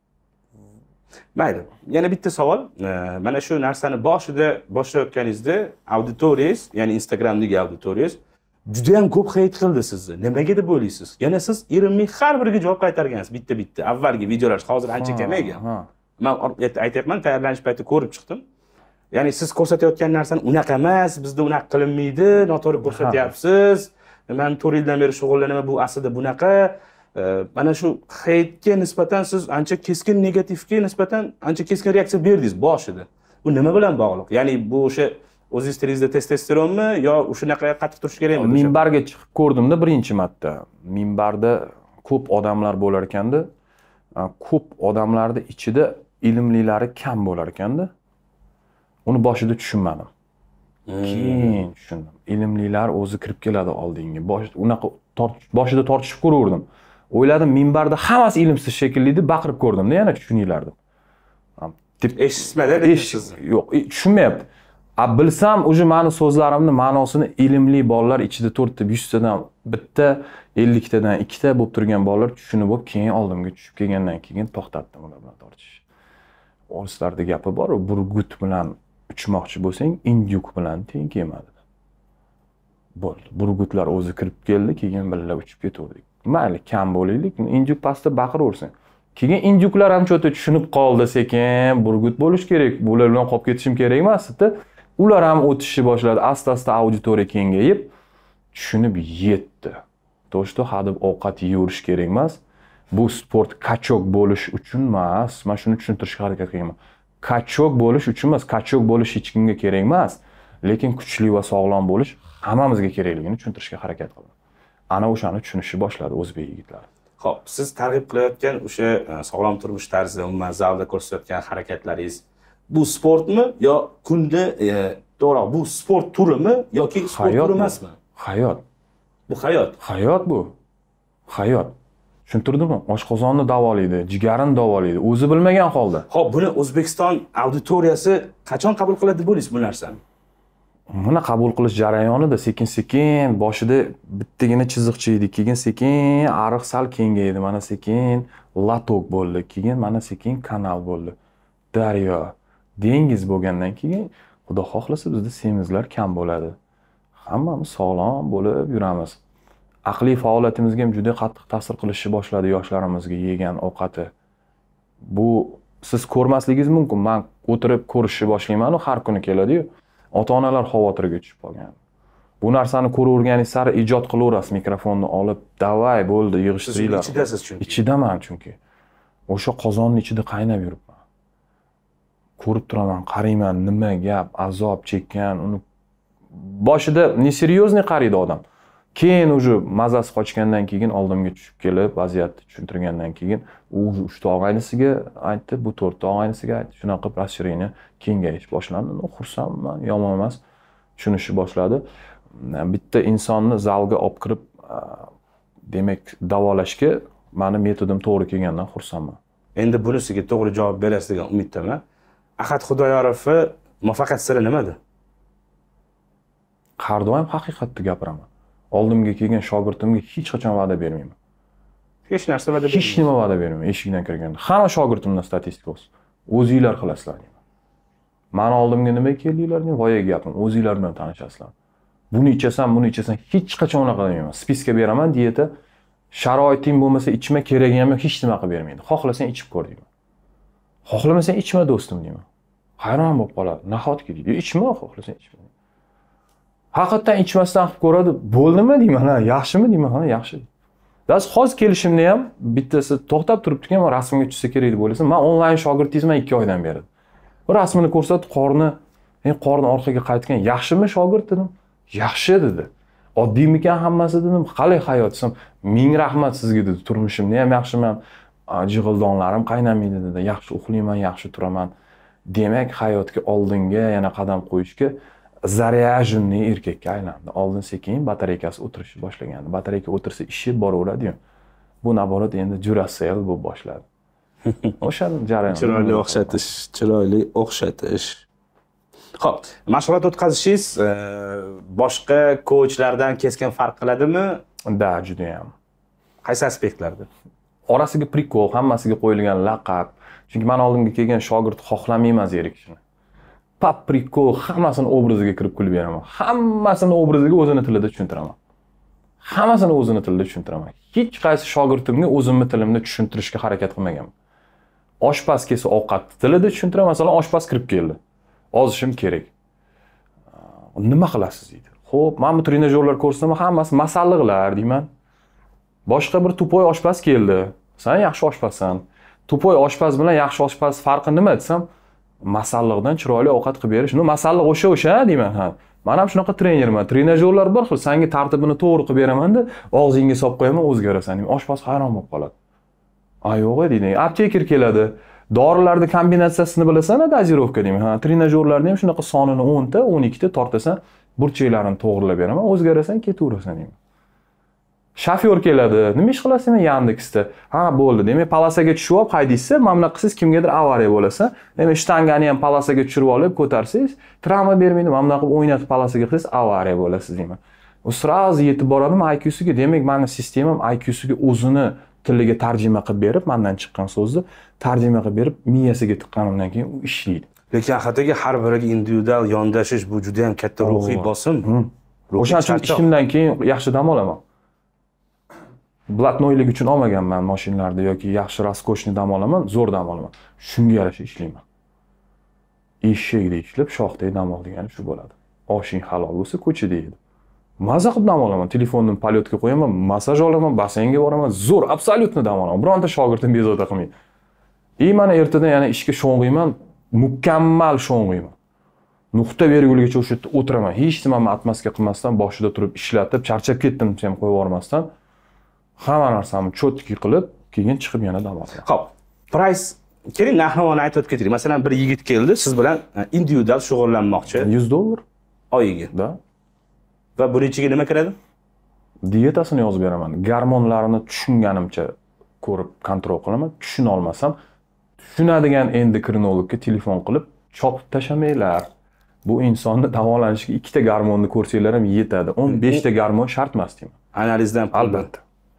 Mayli. Yana bitta savol. Mana shu narsani boshida boshlayotganingizda auditoriyangiz, ya'ni Instagramdagi auditoriyangiz juda ham ko'p hate qildi sizni. Nimaga deb o'ylaysiz? Yana siz erinmay har biriga javob qaytargansiz, bitta-bitta. Avvalgi videolar hozir ancha kamaygan. Men aytayapman, tayyorlanish payti ko'rib chiqdim. Ya'ni siz ko'rsatayotgan narsani unaqa emas, bizda unaqa qilinmaydi, noto'g'ri ko'rsatyapsiz. Men 4 yildan beri shug'ullanaman, bu aslida bunaqa. Mana shu hate'ga nisbatan siz ancha keskin negativga nisbatan ancha keskin reaksiya berdingiz boshida. Bu nima bilan bog'liq? Ya'ni bu o'sha o'zingiz tilingizda testosteronmi yo shunaqa qattiq turish kerakmi? Minbarga chiqib ko'rdimda birinchi marta. Minbarda ko'p odamlar bo'lar ekanda, ko'p odamlarning ichida ilmlilari kam bo'lar ekanda. Uni boshida tushunmadim. Keyin tushundim. Ilmlilar o'zi kirib keladi oldinga. Unaqa boshida tortishib ko'raverdim. O'yladim, minbarda hammasi ilmsiz shekilli deb baqirib ko'rdimda, yana tushuninglar deb. Eshitmadi siz. Yo'q, tushunmayapti. Bilsam, o'sha meni so'zlarimni ma'nosini ilmli bolalar ichida 4 ta 100 tadan bitta 50 tadan 2 ta bo'lib turgan bolalar tushunib bo'lib, keyin oldimga tushib kelgandan keyin to'xtatdim ular bilan tortish. O'rislarda gapi bor, burgut bilan uchmoqchi bo'lsang, indyuk bilan teng kelmadi. Bo'ldi. Burgutlar o'zi kirib keldi, keyin birga uchib ketdik. Mayli, kam bo'laylik, indyuk pastda baqiraversin. Keyin indyuklar ham cho'ta tushunib qoldi sekin, burgut bo'lish kerak, bular bilan qolib ketishim kerak emas-da. Ular ham o'tishni boshladi, asta-asta auditoriya kengayib, tushunib yetdi. To'shto hadib ovqat yeyirish kerak emas. Bu sport kachok bo'lish uchun emas. Men shuni tushuntirishga harakat qilaman. Kachok bo'lish uchun emas, kachok bo'lish hech kimga kerak emas, lekin kuchli va sog'lom bo'lish hammamizga kerakligini tushuntirishga harakat qildim. Ana o'shani tushunishni boshladi o'zbek yigitlari. Xo'p, siz targ'ib qilayotgan o'sha sog'lom turmush tarzi, umuman zalda ko'rsatayotgan harakatlaringiz bu sportmi yo kunda to'g'ri, bu sport turimi yoki sport turi emasmi? Hayot. Bu hayot. Hayot bu. Hayot. Tushuntirdimmi? Oshqozonni davolaydi, jigarini davolaydi, o'zi bilmagan holda. Xo'p, buni O'zbekiston auditoriyasi qachon qabul qiladi deb o'ylaysiz bu narsani? Buni qabul qilish jarayonida sekin-sekin boshida bittagina chiziqcha edi, keyin sekin ariq sal kengaydi, mana sekin latok bo'ldi, keyin mana sekin kanal bo'ldi. Daryo, dengiz bo'lgandan keyin Xudo xohlasa bizda semizlar kam bo'ladi. Hammamiz sog'lom bo'lib yuramiz. Aqliy faoliyatimizga ham juda qattiq ta'sir qilishni boshladi yoshlarimizga yegan ovqati. Bu siz ko'rmasligingiz mumkin. Men o'tirib ko'rishni boshlayman, har kuni keladi-yu. Ota-onalar xavotirga tushib qolgan. Bu narsani ko'raverganingiz sari ijod qilaverasiz, mikrofonni olib, davay bo'ldi, yig'ishtiringlar. Siz ichidasiz chunki. Ichidaman chunki. O'sha qozonning ichida qaynab yuribman. Ko'rib turaman, qarayman, nima gap, azob chekkan, uni boshida neseryozni qaraydi odam. Keyin o'sha mazasi qochgandan keyin oldimga tushib kelib, vaziyatni tushuntirgandan keyin u 3 ta og'aynisiga aytdi, bu 4 ta og'aynisiga aytdi. Shunaqa qilib расширение kengayish boshlandi. Xursandman, yomon emas. Tushunishni boshladi. Bitta insonni zalga olib kirib, demak, davolashga meni metodim to'g'ri kelgandan xursandman. Endi bunisiga to'g'ri javob berasiz degan umiddaman. Ahad Xudoyorovni muvaffaqiyat siri nimada? Har doim haqiqatni gapiraman. oldimga kelgan shogirdimga hech qachon va'da bermayman. Hech narsa va'da bermayman. Hech nima va'da bermayman eshikdan kirganda. Hamma shogirdimdan statistika bo'lsin. O'zingizlar qilasizlar deyman. Mani oldimga nima keldinglar deyman, voyaga gapim. O'zingizlar bilan tanishasizlar. Buni ichasan, hech qachon unaqa demayman. Spiska beraman, diyeta. Sharoiting bo'lmasa ichma, keraging ham hech nima qilib bermaydi. Xohlasang ichib ko'r deyman. Xohlamasang ichma do'stim deyman. Hayron bo'lib qoladi. Nahotki deydi. Ichma, xohlasang ichma. Haqiqatan ichmasdan qilib ko'radi. Bo'ldimi deyman, ha, yaxshimi deyman, ha, yaxshi. Biz hozir kelishimda ham bittasi to'xtab turibdi-ku, men rasmga tushsa kerak deb o'ylasam, men onlayn shogirdingizman 2 oydan beri. Bu rasmini ko'rsatib, qorni orqaga qaytgan. Yaxshimi shogird dedim? Yaxshi dedi. Oddiymikan hammasi dedim. Qalay hayot desam, ming rahmat sizga dedi. Turmushimni ham yaxshiman. Jig'ildonlarim qaynamaydi dedi. Yaxshi uxlayman, yaxshi turaman. Demak, hayotga oldinga yana qadam qo'yishga zaryajinli erkakka aylandi. Oldin sekin batareykasi o'tirishni boshlagandi. Batareyka o'tirsa ishi boraveradi-yu. Bu naborat endi Duracell bo'lib boshladi. O'sha jarayon. Chiroyli o'xshatish. Xo'p, mashg'ulot o'tkazishingiz boshqa koachlardan keskin farq qiladimi? Da, juda ham. Qaysi aspektlarda? Orasiga prikol, hammasiga qo'yilgan laqab. Chunki men oldimga kelgan shogird xohlamayman zerikishni. Pap prikol, hammasini obraziga kirib kulib beraman. Hammasini obraziga o'zini tilida tushuntiraman. Hech qaysi shogirdimga o'zimning tilimda tushuntirishga harakat qilmaganman. Oshpaz kelsa ovqat tilida tushuntiraman. Masalan, oshpaz kirib keldi. Ozishim kerak. Nima qilasiz deydi. Xo'p, men bu trenajyorlar ko'rsam hammasi masalliqlar deyman. Boshqa bir tupoy oshpaz keldi. Sen yaxshi oshpazsan. Tupoy oshpaz bilan yaxshi oshpaz farqi nima desam, masalliqdan chiroyli ovqat qilib berish. Masalliq o'sha deyman, ha. Men ham shunaqa trenerman. Trenajyorlar bir xil, senga tartibini to'g'ri qilib beraman-da, og'zingga solib qo'yaman, o'zgarasan. Oshpaz hayron bo'lib qoladi. Yo'q deydi. Apteker keladi. Dorilarning kombinatsiyasini bilasan-a, dozirovka deyman. Ha, trenajyorlarni ham shunaqa sonini 10 ta, 12 ta tortasan, burchaklarini to'g'rilab beraman, o'zgarasan, ketaverasan deyman. Shofyor keladi. Nima ish qilasizmi Yandexda? Ha, bo'ldi. Demak, palasaga tushib olib haydaysiz, mana bunaqa qilsiz kimgadir avariya bo'lasa, demak, shtangani ham palasaga tushirib olib ko'tarsiz, travma bermaydi, mana bunaqa o'ynatib palasaga qilsiz, avariya bo'lasiz deyman. U sraz yetib boradimi IQ-siga. Demak, meni sistemam IQ-siga o'zini tiliga tarjima qilib berib, mendan chiqqan so'zni tarjima qilib berib, miyasiga tiqqanimdan keyin u ishlaydi. Lekin haqiqatda har biriga individual yondashish bu juda ham katta ruhiy bosim. O'shaning uchun ishimdan keyin yaxshi dam olaman. Blatnoylik uchun olmaganman mashinalarda yoki yaxshi raskoshni dam olaman, zo'r dam olaman. Shunga yarasha ishlayman. Eshakdek ishlab, shoxdek dam olgani shu bo'ladi. Oshing halol bo'lsa ko'chada yeydi. Maza qilib dam olaman, telefonni polyotga qo'yaman, massaj olaman, basseynga boraman, zo'r, absolyutni dam olaman. Bironta shogirdim bezovta qilmaydi. Mana ertadan yana ishga sho'ng'iyman, mukammal sho'ng'iyman. Nuqta virgulgacha o'sha yerda o'tiraman. Hech nimani atmosga qilmasdan, boshida turib ishlatib, charchab ketdim deb ham qo'yib yubormasdan, hamma narsamni cho'tki qilib, keyin chiqib yana dam olaman. Xo'p, price keling, narx-navoni aytib ketdik. Masalan, bir yigit keldi, siz bilan individual shug'ullanmoqchi. $100 oyiga. Da. Va buning ichiga nima kiradi? Dietasini yozib beraman. Gormonlarini tushunganimcha ko'rib kontrol qilaman. Tushuna olmasam, tushunadigan endokrinologga telefon qilib, chopib tashamanglar. Bu insonni davolanishiga 2 ta gormonni ko'rsanglar ham yetadi. 15 ta gormon shart emas deyman. Analizdan albatta.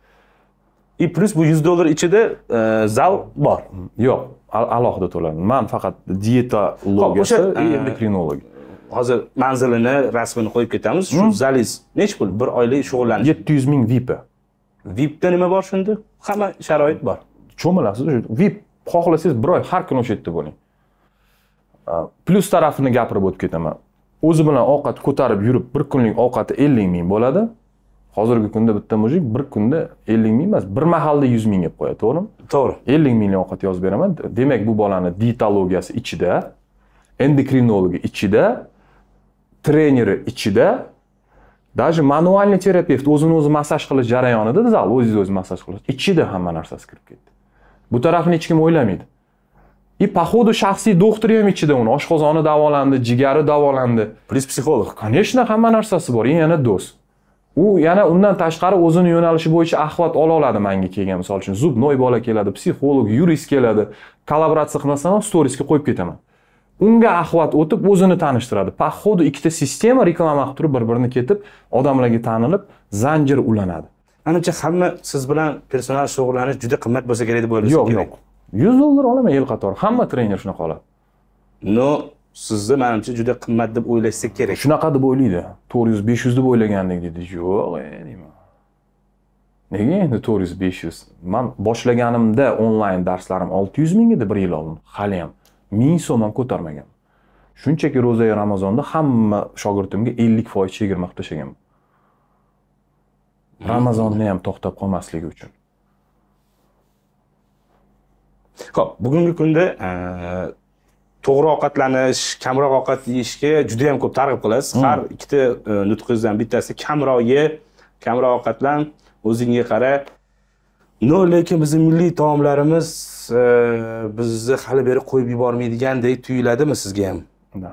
Plus bu $100 ichida zal bor. Yo'q, alohida to'ladi. Men faqat dietologiyasi, endokrinolog. Hozir manzilini, rasmini qo'yib ketamiz. Shu zalingiz necha pul? Bir oylik shug'ullanish. 700 ming VIP. VIPda nima bor shunda? Hamma sharoit bor. Cho'milasiz, VIP xohlasangiz bir oy har kun o'sha yerda bo'ling. Plus tarafini gapirib o'tib ketaman. O'zi bilan ovqat ko'tarib yurib, bir kunlik ovqati 50 ming bo'ladi. Hozirgi kunda bitta mujik bir kunda 50 ming emas, bir mahalda 100 ming deb qo'yadi, to'g'rimi? To'g'ri. 50 minglik ovqat yozib beraman. Demak, bu bolani dietologiyasi ichida, endokrinologi ichida, treneri ichida, даже manualniy terapevt o'zini o'zi massaj qilish jarayonida, zal o'zingiz massaj qilish ichida hamma narsasi kirib ketdi. Bu tarafini hech kim o'ylamaydi. Pohodu shaxsiy doktori ham ichida uni, oshqozoni davolandi, jigari davolandi. Plus psixolog. Конечно, hamma narsasi bor, yana do'st. U yana undan tashqari o'zini yo'nalishi bo'yicha ahvat ola oladi menga kelgan. Misol uchun zubnoy bola keladi, psixolog, yurist keladi. Kollaboratsiya qilmasam, storiesga qo'yib ketaman. unga axvat o'tib o'zini tanishtiradi. Походу ikkita sistema reklama qilib turib bir-birini ketib, odamlarga tanilib, zanjir ulanadi. Menimcha hamma siz bilan personal shug'ullanish juda qimmat bo'lsa kerak deb o'ylaysiz. Yo'q. $100 olaman yil qatori. Hamma trener shunaqa oladi. No, sizni menimcha juda qimmat deb o'ylashsa kerak. Shunaqa deb o'ylaydi. 400-500 deb o'ylagandik dedi. Yo'q, deyman. Nega endi 400-500? Men boshlaganimda onlayn darslarim 600 ming edi bir yil oldin. Hali ham 1000 so'm ham ko'tarmagan. Shunchaki ro'za Ramazonda hamma shogirdimga 50% chegirma qilib tashaganman. Ramazonni ham to'xtab qolmasligi uchun. Xo'p, bugungi kunda to'g'ri ovqatlanish, kamroq ovqat yeyishga juda ham ko'p targ'ib qilasiz. Har ikkita nutqingizdan bittasi kamroq ye, kamroq ovqatlan, o'zingga qara. No, lekin bizning milliy taomlarimiz bizni hali beri qo'yib yubormaydigandek tuyuladimi sizga ham?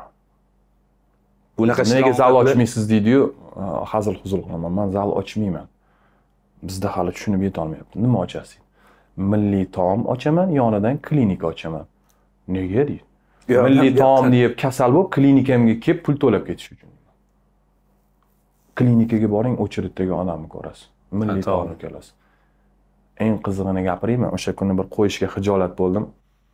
Bunaqa nega zal ochmaysiz deydi-yu, hazil-huzul qilaman. Men zal ochmayman. Bizda hali tushunib yeta olmayapti. Nima ochasiz? Milliy taom ochaman, yonidan klinika ochaman. Nega deydi? Milliy taom deb kasal bo'lib, klinikamga kelib pul to'lab ketish uchun. Klinikaga boring, o'chiriddagi odamni ko'rasiz. Milliy taomni ko'rasiz. Eng qizig'ini gapiraymi? O'sha kuni bir qo'yishga xijolat bo'ldim.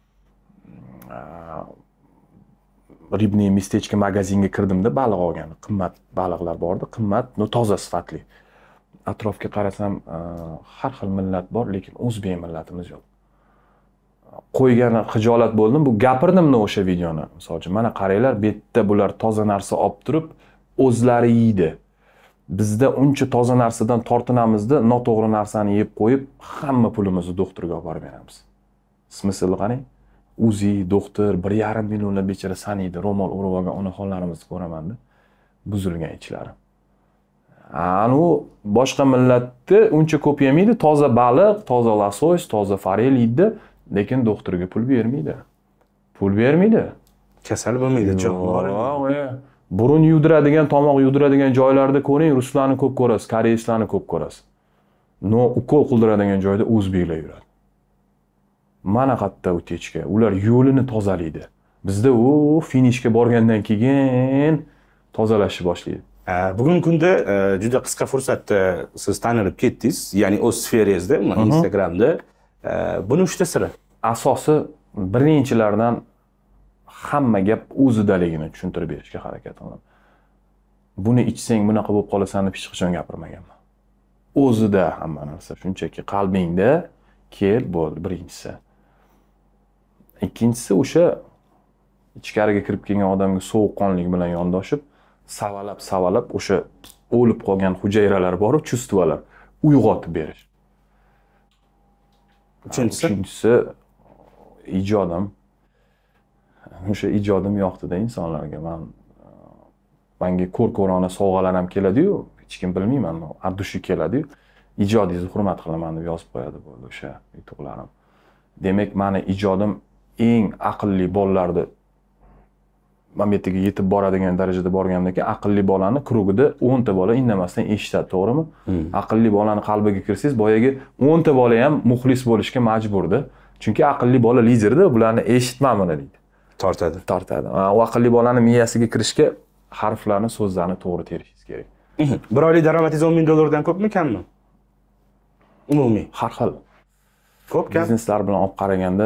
Ribniy mistechka magazinga kirdimda baliq olgan. Qimmat baliqlar bordi, qimmat, toza sifatli. Atrofga qarasam, har xil millat bor, lekin o'zbek millatimiz yo'q. Qo'ygani xijolat bo'ldim. Bu gapirdim o'sha videoni. Masalan, mana qaranglar, bu yerda bular toza narsa olib turib, o'zlari yeydi. Bizda uncha toza narsadan tortinamizda, noto'g'ri narsani yeb qo'yib, hamma pulimizni doktorga olib borib beramiz. Smysli qarang. Uzi, doktor 1,5 millionlab bechara saniydi, ro'mol o'rib olgan onaxonlarimizni ko'raman-da. Buzilgan ichlari. Anu boshqa millatda uncha ko'p yemaydi, toza baliq, toza losos, toza forel yeydi, lekin doktorga pul bermaydi. Pul bermaydi. Kasal bo'lmaydi, Yo'q, burun yudiradigan, tomoq yudiradigan joylarda ko'ring, ruslarni ko'p ko'rasiz, koreyslarni ko'p ko'rasiz. No, ukol qildiradigan joyda o'zbeklar yuradi. Mana qatta o'techka, ular yo'lini tozalaydi. Bizda u finishga borgandan keyin tozalashni boshlaydi. Bugungi kunda juda qisqa fursatda siz tanilib ketdingiz, ya'ni o'z sferangizda, Instagramda. Buni uchta siri. Asosi birinchilardan hamma gap o'zidaligini tushuntirib berishga harakat qilaman. Buni ichsang bunaqa bo'lib qolasan deb hech qachon gapirmaganman. O'zida hamma narsa, shunchaki qalbingda kel bo'ldi birinchisi. Ikkinchisi o'sha ichkariga kirib kelgan odamga sovuqqonlik bilan yondoshib, savalab o'sha o'lib qolgan hujayralar bor, chustvalar uyg'otib berish. Uchinchisi ijodim. O'sha ijodim yoqdi-da insonlarga. Menga ko'r-ko'rona sovg'alar ham keladi-yu, hech kim bilmayman, addushi keladi-yu. Ijodingizni hurmat qilaman deb yozib qo'yadi bo'ldi o'sha yutuqlarim. Demak, meni ijodim eng aqlli bolalarni men yerga yetib boradigan darajada borgandan keyin aqlli bolani krugida 10 ta bola indamasdan eshitadi, to'g'rimi? Aqlli bolani qalbiga kirsangiz, boyagi 10 ta bola ham muxlis bo'lishga majburdi. Chunki aqlli bola liderda, bularni eshitma mana deydi. Tortadi. U aqlli bolani miyasiga kirishga harflarni, so'zlarni to'g'ri terishingiz kerak. Bir oylik daromadingiz $10,000 dan ko'pmi, kammi? Umumiy. Har xil. Ko'p kam. Bizneslar bilan olib qaraganda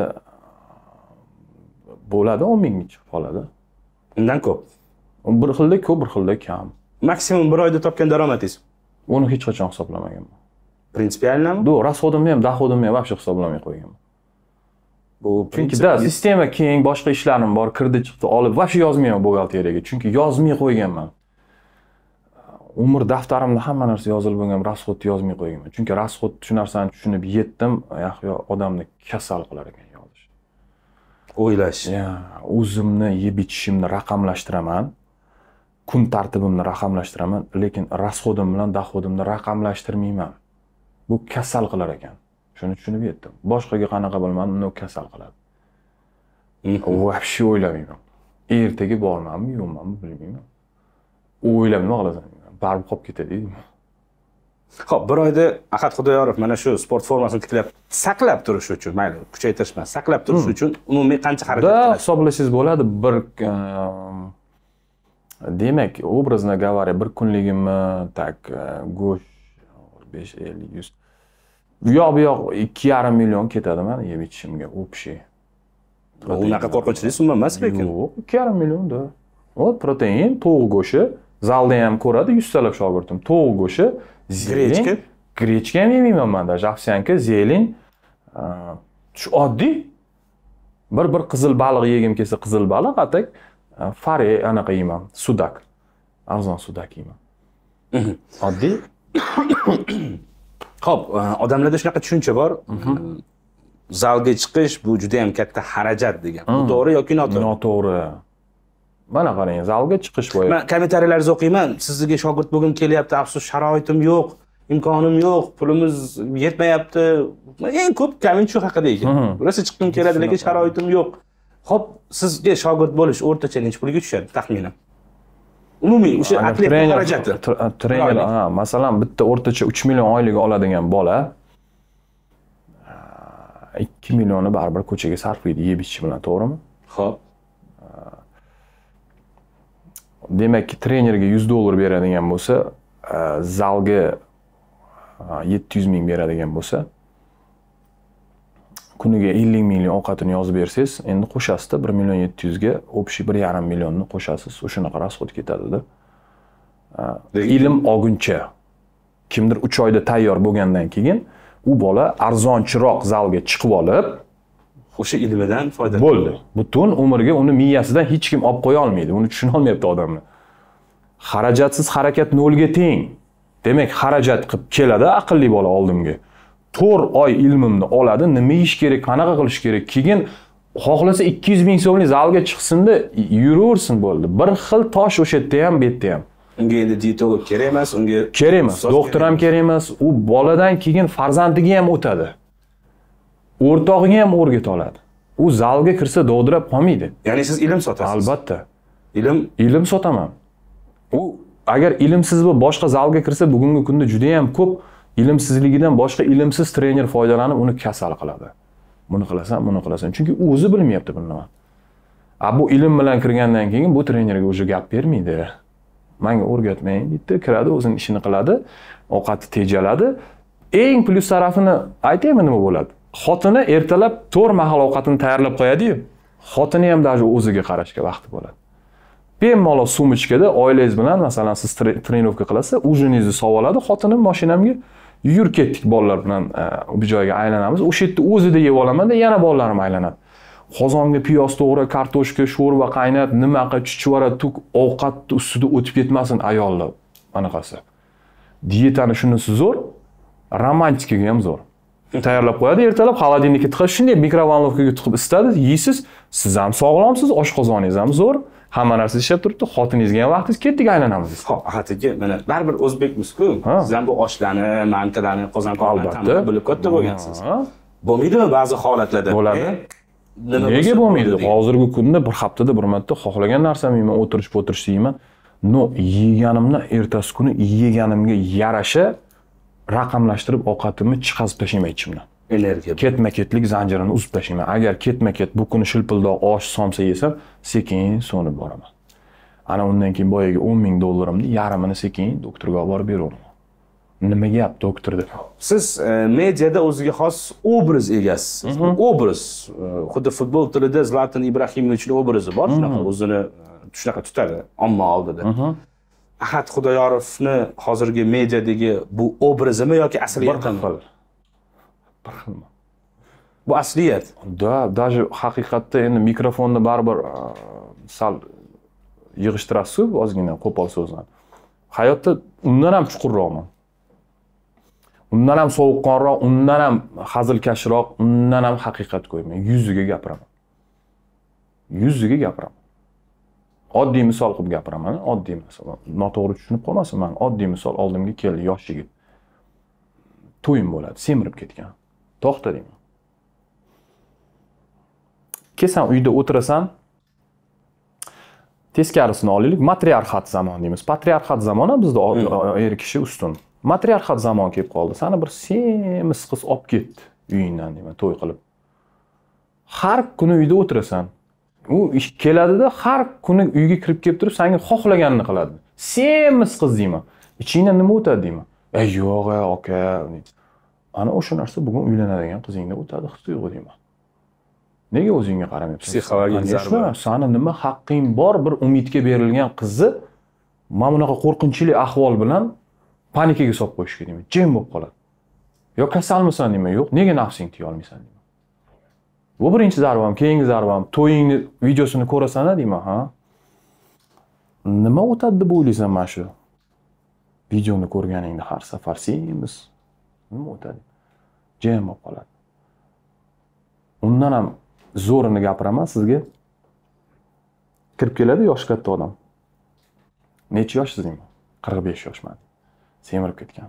bo'ladi, 10 ming chiqib qoladi. Undan ko'p. Bir xilda ko'p, bir xilda kam. Maksimum bir oyda topgan daromadingiz. Uni hech qachon hisoblamaganman. Prinsipialnami? Rasxodimni ham, doxodimni ham vobshe hisoblamay qo'yganman. Bu chunki sistema keng, boshqa ishlarim bor, kirdi chiqdi olib, vobshe yozmayman buxgalteriyaga. Chunki yozmay qo'yganman. Umr daftarimda hamma narsa yozilib bo'lgan, rasxodni yozmay qo'yganman. Chunki rasxod shu narsani tushunib yetdim, yaxyo odamni kasal qilar ekan yozish. O'ylash. O'zimni yeb ichishimni raqamlashtiraman. Kun tartibimni raqamlashtiraman, lekin rasxodim bilan doxodimni raqamlashtirmayman. Bu kasal qilar ekan. Shuni tushunib yetdim. Boshqaga qanaqa bilmadim, uni kasal qiladi. Vobshe o'ylamayman. Ertaga bormanmi, yo'qmanmi bilmayman. O'ylab nima qilasan? Barib qolib ketadi. Xo'p, bir oyda Ahad Xudoyorov mana shu sport formasini tiklab, saqlab turish uchun, mayli, kuchaytirish emas, saqlab turish uchun umumiy qancha xarajat qiladi? Hisoblashingiz bo'ladi. Bir demak, obrazno говоря, bir kunligimni tak go'sht 5-50 100 bu yoq 2,5 million ketadi meni yeb ichishimga общий. Unaqa qo'rqinchli summa emas lekin. Yo'q, 2,5 millionda. O protein, tovuq go'shti, zalda ham ko'radi 100 talab shogirdim. Tovuq go'shti, grechka. Grechka ham yemayman men даже ovsyanka, zelень. Shu oddiy. Bir qizil baliq yegim kelsa qizil baliq, atak fare anaqa yeyman, sudak. Arzon sudak yeyman. Oddiy. Xo'p, odamlarda shunaqa tushuncha bor. Zalga chiqish bu juda ham katta xarajat degan. Bu to'g'ri yoki noto'g'ri? Noto'g'ri. Mana qarang, zalga chiqish bo'yicha. Men kommentariyalarni o'qiyman. Sizga shogird bo'lgim kelyapti, afsus sharoitim yo'q, imkonim yo'q, pulimiz yetmayapti. Eng ko'p komment shu haqida ekan. Rosa chiqqim keladi, lekin sharoitim yo'q. Xo'p, sizga shogird bo'lish o'rtacha necha pulga tushadi taxminan? Umumiy o'sha atlet xarajati. Trener, masalan, bitta o'rtacha 3 million oylik oladigan bola 2 millionni baribir ko'chaga sarflaydi yeb ichish bilan, to'g'rimi? Xo'p. Demak, trenerga $100 beradigan bo'lsa, zalga 700 ming beradigan bo'lsa, kuniga 50 million ovqatini yozib bersangiz, endi qo'shasizda 1 million 700 ga общий 1,5 millionni qo'shasiz. O'shanaqa rasxod ketadi-da. Ilm olguncha kimdir 3 oyda tayyor bo'lgandan keyin u bola arzonchiroq zalga chiqib olib, o'sha ilmidan foydalanadi. Bo'ldi. Butun umrga uni miyasidan hech kim olib qo'ya olmaydi. Uni tushuna olmayapti odamlar. Xarajatsiz harakat nolga teng. Demak, xarajat qilib keladi aqlli bola oldimga. 4 oy ilmimni oladi, nima yeyish kerak, qanaqa qilish kerak. Keyin xohlasa 200 ming so'mlik zalga chiqsin-da, yuraversin bo'ldi. Bir xil tosh o'sha yerda ham, bu yerda ham. Unga endi dietolog kerak emas, unga kerak emas, doktor ham kerak emas. U boladan keyin farzandiga ham o'tadi. O'rtog'iga ham o'rgat oladi. U zalga kirsa dovdirab qolmaydi. Ya'ni siz ilm sotasiz. Albatta. Ilm sotaman. U agar ilmsiz bo'lib boshqa zalga kirsa, bugungi kunda juda ham ko'p ilmsizligidan boshqa ilmsiz trener foydalanib uni kasal qiladi. Buni qilasan, buni qilasan. Chunki u o'zi bilmayapti bu nima. Bu ilm bilan kirgandan keyin bu trenerga o'zi gap bermaydi. Menga o'rgatmang, deydi, kiradi, o'zining ishini qiladi, ovqatni tejaladi. Eng plyus tarafini aytaymi nima bo'ladi? Xotini ertalab 4 mahal ovqatini tayyorlab qo'yadi-yu. Xotini ham даже o'ziga qarashga vaqti bo'ladi. Bemalol sumочкada oilangiz bilan masalan siz trenirovka qilasiz, ujuningizni sovoladi, xotinim mashinamga yur ketdik bolalar bilan bu joyga aylanamiz. O'sha yerda o'zida yeb olaman-da, yana bolalarim aylanadi. Qozonga piyoz to'g'ri, kartoshka, sho'rva qaynat, nimaqa chuchvara tuk ovqatni ustida o'tib ketmasin ayollar. Anaqasi. Dietani shunisi zo'r, romantikaga ham zo'r. Tayyorlab qo'yadi, ertalab xolodilnikka tiqib, shunday mikrovalnovkaga tiqib isitadi, yeysiz, siz ham sog'lomsiz, oshqozoningiz ham zo'r. Hamma narsa ishlab turibdi, xotiningizga ham vaqtingiz ketdik aylanamiz. Xo'p, Ahadga mana baribir o'zbekmiz-ku. Siz ham bu oshlarni, mankalarni, qozon-qorlarni bilib katta bo'lgansiz. Bo'lmaydimi ba'zi holatlarda? Bo'ladi. Nega bo'lmaydi? Hozirgi kunda bir haftada bir marta xohlagan narsamni yeyman, o'tirish yeyman. No, yeganimni ertasi kuni yeganimga yarasha raqamlashtirib ovqatimni chiqazib tashlayman ichimdan. Energiya. Ketma-ketlik zanjirini uzib tashlayman. Agar ketma-ket bu kuni shilpildoq osh somsa yesam, sekin so'nib boraman. Ana undan keyin boyaga $10 ming yarmini sekin doktorga olib borib beraman. Nima gap doktor deb. Siz mediada o'ziga xos obraz egasiz. Obraz, xuddi futbol tilida Zlatan Ibrahimovichning obrazi bor, shunaqa o'zini shunaqa tutadi omma oldida. Ahad Xudoyorovni hozirgi mediadagi bu obrazimi yoki asliyatimi? Bir xil. Bu asliyat. Даже haqiqatda endi mikrofonni baribir sal yig'ishtirasiz, ozgina qo'pol so'zlar. Hayotda undan ham chuqurroqman. Undan ham sovuqqonroq, undan ham hazilkashroq, undan ham haqiqat qo'yman. Yuziga gapiraman. Yuziga gapiraman. Oddiy misol qilib gapiraman. Oddiy misol. Noto'g'ri tushunib qolmasin, men oddiy misol oldimga keldi yosh yigit. To'yim bo'ladi, semirib ketgan. To'xta deyman. Kelsan uyda o'tirasan, teskarisini olaylik, matriarxat zamon deymiz. Patriarxat zamoni bizda er kishi ustun. Matriarxat zamon kelib qoldi. Seni bir semiz qiz olib ketdi uyingdan deyman, to'y qilib. Har kuni uyda o'tirasan. U ish keladida har kuni uyga kirib kelib turib, senga xohlaganini qiladi. Semiz qiz deyman. Ichingdan nima o'tadi deyman. Yo'q, aka. Ana o'sha narsa bugun uylanadigan qizingda o'tadi his-tuyg'u deyman. Nega o'zingga qaramayapsan? Psixologik zarba. Seni nima haqqing bor bir umidga berilgan qizni mana bunaqa qo'rqinchli ahvol bilan panikaga solib qo'yishga deyman. Jim bo'lib qoladi. Yo kasalmisan deyman, yo'q, nega nafsing tiya olmaysan deyman. Bu birinchi zarbam, keyingi zarbam, to'yingni videosini ko'rasan-a deyman, ha? Nima o'tadi deb o'ylaysan mana shu videoni ko'rganingda har safar semiz nima o'tadi? Jim bo'lib qoladi. Undan ham zo'rini gapiraman sizga. Kirib keladi yosh katta odam. Necha yoshsiz deyman? 45 yoshman. Semirib ketgan.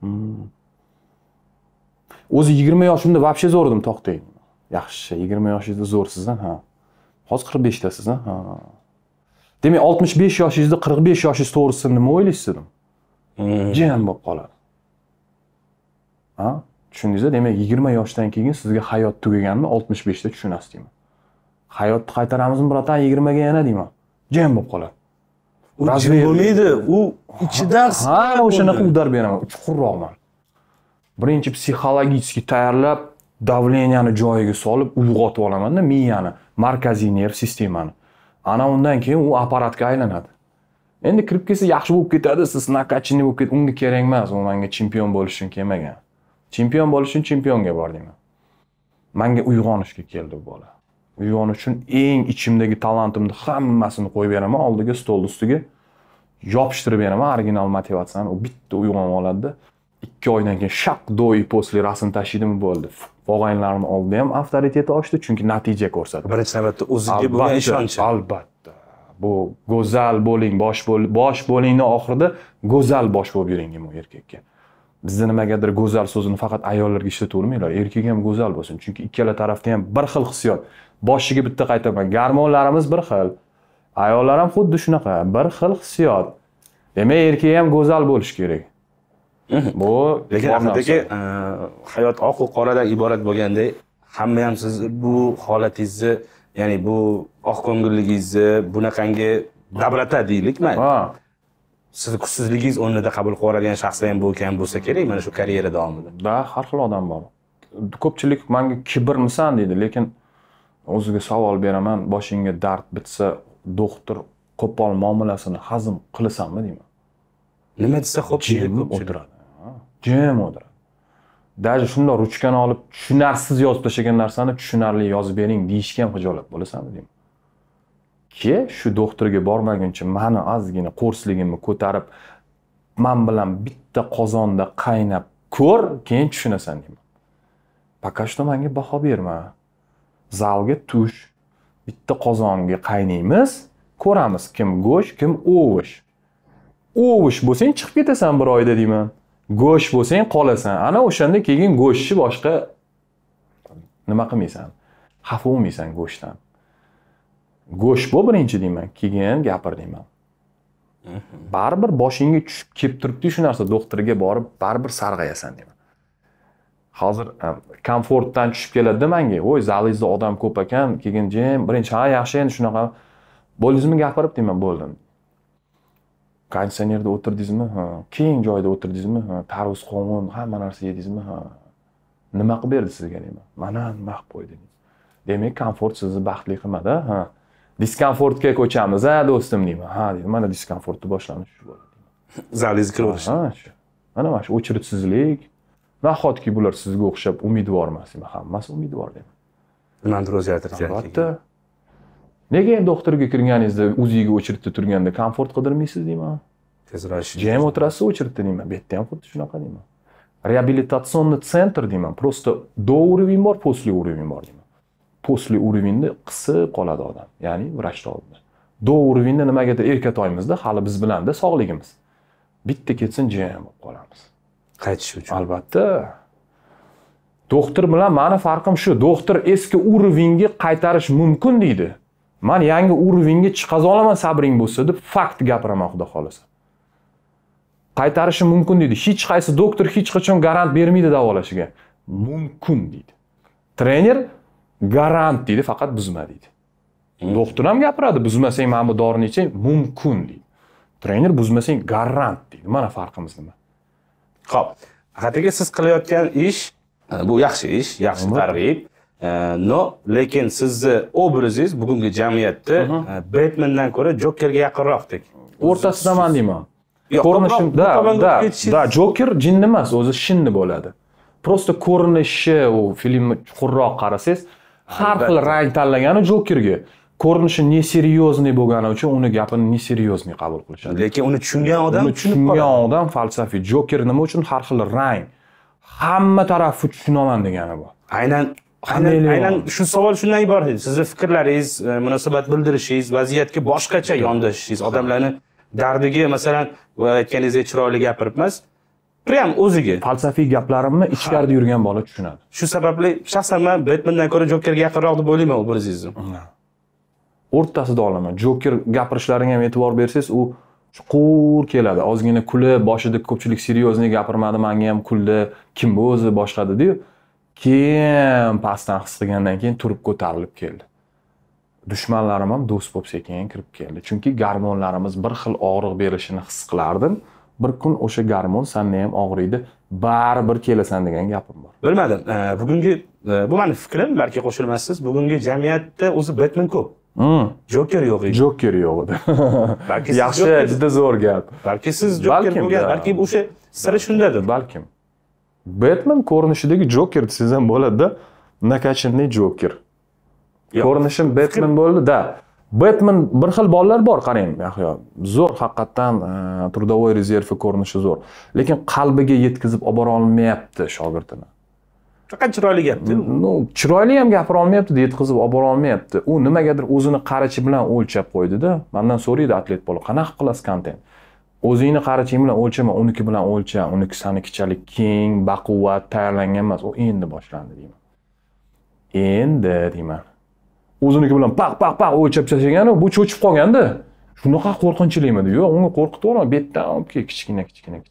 O'zi 20 yoshimda vobshe zo'r edim, to'xtay. Yaxshi, 20 yoshingizda zo'rsiz-a, ha. Hozir 45 dasizmi? Ha. Demak, 65 yoshingizda 45 yoshingiz to'g'risida nima o'ylaysiz dedim? Jam bo'lib qoladi. Ha? Tushundingizmi? Demak, 20 yoshdan keyin sizga hayot tugaganini 65 da tushunasiz deyman. Hayotni qaytaramizmi, bratan, 20 ga yana deyman. Jam bo'lib qoladi. U jim bo'lmaydi, u ichidan ha, o'shanaqa udar beraman, chuqurroqman. Birinchi psixologik tayyorlab, davleniyani joyiga solib uyg'otib olaman-da miyani, markaziy nerv sistemani. Ana undan keyin u apparatga aylanadi. Endi kirib kelsa yaxshi bo'lib ketadi, siz nakachini bo'lib ketadi, unga kerak emas, u menga chempion bo'lish uchun kelmagan. Chempion bo'lish uchun chempionga bor deyman. Menga uyg'onishga keldi bu bola. Uyg'onish uchun eng ichimdagi talantimni hammasini qo'yib beraman, oldiga stol ustiga yopishtirib beraman original motivatsiyani. U bitta uyg'onib oladi. 2 oydan keyin shaq do'y posli rasm tashiydimi bo'ldi. Og'aynilarimni oldida ham avtoriteti oshdi, chunki natija ko'rsatdi. Birinchi navbatda o'ziga bo'lgan ishonch. Albatta. Bu go'zal bo'ling, bosh bo'lingning oxirida go'zal bosh bo'lib yuring deyman erkakka. Bizda nimagadir go'zal so'zini faqat ayollarga ishlatavermaylar, erkak ham go'zal bo'lsin. Chunki ikkala tarafda ham bir xil hissiyot. Boshiga bitta qaytaman, gormonlarimiz bir xil. Ayollar ham xuddi shunaqa, bir xil hissiyot. Demak, erkak ham go'zal bo'lish kerak. Bu lekin haqiqatda hayot oq va qoradan iborat bo'lganda, hamma ham siz bu holatingizni, ya'ni bu oqko'ngilligingizni bunaqangi dabrata deylikmi? Ha. Siz kuchsizligingiz o'rnida qabul qiladigan shaxs ham bo'lgan bo'lsa kerak, mana shu karyera davomida. Har xil odam bor. Ko'pchilik menga kibrmisan deydi, lekin o'ziga savol beraman, boshingga dard bitsa, doktor qo'pol muomalasini hazm qilasanmi deyman. Nima desa xo'p, jim o'tiradi. Jim o'tiradi. Даже shunday ruchkani olib tushunarsiz yozib tashlagan narsani tushunarli yozib bering deyishga ham xijolat bo'lasanmi deyman. Ki shu doktorga bormaguncha meni ozgina qo'rsligimni ko'tarib, men bilan bitta qozonda qaynab ko'r, keyin tushunasan deyman. Пока что menga baho berma. Zalga tush, bitta qozonga qaynaymiz, ko'ramiz kim go'sht, kim ovush. Ovush bo'lsang chiqib ketasan bir oyda deyman. Go'sht bo'lsang qolasan. Ana o'shanda keyin go'shtchi boshqa nima qilmaysan. Xafa bo'lmaysan go'shtdan. Go'sht bo'l birinchi deyman, keyin gapir deyman. Baribir boshingga tushib kelib turibdi shu narsa, doktorga borib baribir sarg'ayasan deyman. Hozir komfortdan tushib keladi menga. Voy, zalingizda odam ko'p ekan, keyin jim, birinchi ha yaxshi endi shunaqa bo'ldingizmi gapirib deyman, bo'ldim. Konditsionerda o'tirdingizmi? Ha. Keng joyda o'tirdingizmi? Ha. Tarvuz, qovun, hamma narsa yedingizmi? Ha. Nima qilib berdi sizga deyman. Mana nima qilib qo'ydi. Demak, komfort sizni baxtli qilmadi, ha. Diskomfortga ko'chamiz, ha, do'stim deyman. Ha, deydi. Mana diskomfortni boshlanishi shu bo'ladi. Zalingizga kiraverish. Ha, shu. Mana shu o'chiritsizlik. Nahotki bular sizga o'xshab umidvor emas, deyman. Hammasi umidvor deyman. Nimanidir o'zgartirgan. Albatta. Nega endi doktorga kirganingizda o'zingizni o'chirtda turganda komfort qidirmaysiz deyman. Tezroq. Jam o'tirasiz o'chirtda deyman. Bu yerda ham xuddi shunaqa deyman. Реабилитационный центр deyman. Просто до уровень bor, после уровень bor deyman. После уровеньni qisib qoladi odam, ya'ni vrachda oldida. Do уровеньda nimagadir erkatoymizda, hali biz bilanda sog'ligimiz. Bitta ketsin jam bo'lib qolamiz. Qaytish uchun. Albatta. Doktor bilan meni farqim shu. Doktor eski уровеньga qaytarish mumkin deydi. Men yangi уровеньga chiqaza olaman sabring bo'lsa deb fakt gapiraman, xudo xolasa. Qaytarishi mumkin deydi. Hech qaysi doktor hech qachon garant bermaydi davolashiga. Mumkin deydi. Trener garant deydi, faqat buzma deydi. Doktor ham gapiradi, buzmasang mana bu dorini ichsang mumkin deydi. Trener buzmasang garant deydi. Mana farqimiz nima? Xo'p, haqiqatda siz qilayotgan ish bu yaxshi ish, yaxshi targ'ib. No, lekin sizni obrazingiz bugungi jamiyatda Batmandan ko'ra Jokerga yaqinroqdek. O'rtasidaman deyman. Ko'rinishim da Joker jinni emas, o'zi shinni bo'ladi. Prosta ko'rinishi, u filmni chuqurroq qarasangiz, har xil rang tanlagani Jokerga. Ko'rinishi neseryozni bo'lgani uchun uni gapini neseryozni qabul qilishadi. Lekin uni tushungan odam tushungan odam falsafiy. Joker nima uchun har xil rang, hamma tarafni tushunaman degani bu. Aynan shu savol shundan iborat edi. Sizning fikrlaringiz, munosabat bildirishingiz, vaziyatga boshqacha yondashishingiz, odamlarning dardiga, masalan, aytganingizdek chiroyli gapirib emas, prям o'ziga falsafiy gaplarimni ichkarida yurgan bola tushunadi. Shu sababli shaxsan men Batmandan ko'ra Jokerga yaqinroq deb o'ylayman obrazingizni. O'rtasida olaman. Joker gapirishlariga ham e'tibor bersangiz, u chuqur keladi. Ozgina kulib, boshida ko'pchilik seryozni gapirmadi, menga ham kuldi. Kim bu o'zi boshladi-yu. Keyin pastdan his qilgandan keyin turib ko'tarilib keldi. Dushmanlarim ham do'st bo'lib sekin kirib keldi. Chunki gormonlarimiz bir xil og'riq berishini his qilardim. Bir kun o'sha gormon senda ham og'riydi, baribir kelasan degan gapim bor. Bilmadim. Bugungi bu meni fikrim, balki qo'shilmassiz. Bugungi jamiyatda o'zi Batman ko'p. Joker yo'q edi. Joker yo'q edi. Balki yaxshi, juda zo'r gap. Balki siz Joker bo'lgan, balki o'sha siri shundadir. Balkim. Batman ko'rinishidagi Joker desangiz ham bo'ladi-da, nakachinli Joker. Ko'rinishim Batman bo'ldi-da. Batman bir xil bolalar bor, qarang, yaxyo. Zo'r, haqiqatan trudovой rezervi ko'rinishi zo'r. Lekin qalbiga yetkazib olib bora olmayapti shogirdini. Faqat chiroyli gapdi. No, chiroyli ham gapira olmayapti, yetkazib olib bora olmayapti. U nimagadir o'zini qarachi bilan o'lchab qo'ydi-da. Mendan so'raydi atlet bola, qanaqa qilasiz kontent? O'zingni qaraching bilan o'lchama, uniki bilan o'lcha, uniki sanikichalik keng, baquvvat, tayyorlangan emas. U endi boshlandi deyman. Endi deyman. O'ziniki bilan paq o'lchab tashlagani, bu cho'chib qolganda. Shunaqa qo'rqinchlikmi? Yo'q, unga qo'rqitib betdan olib kichkina.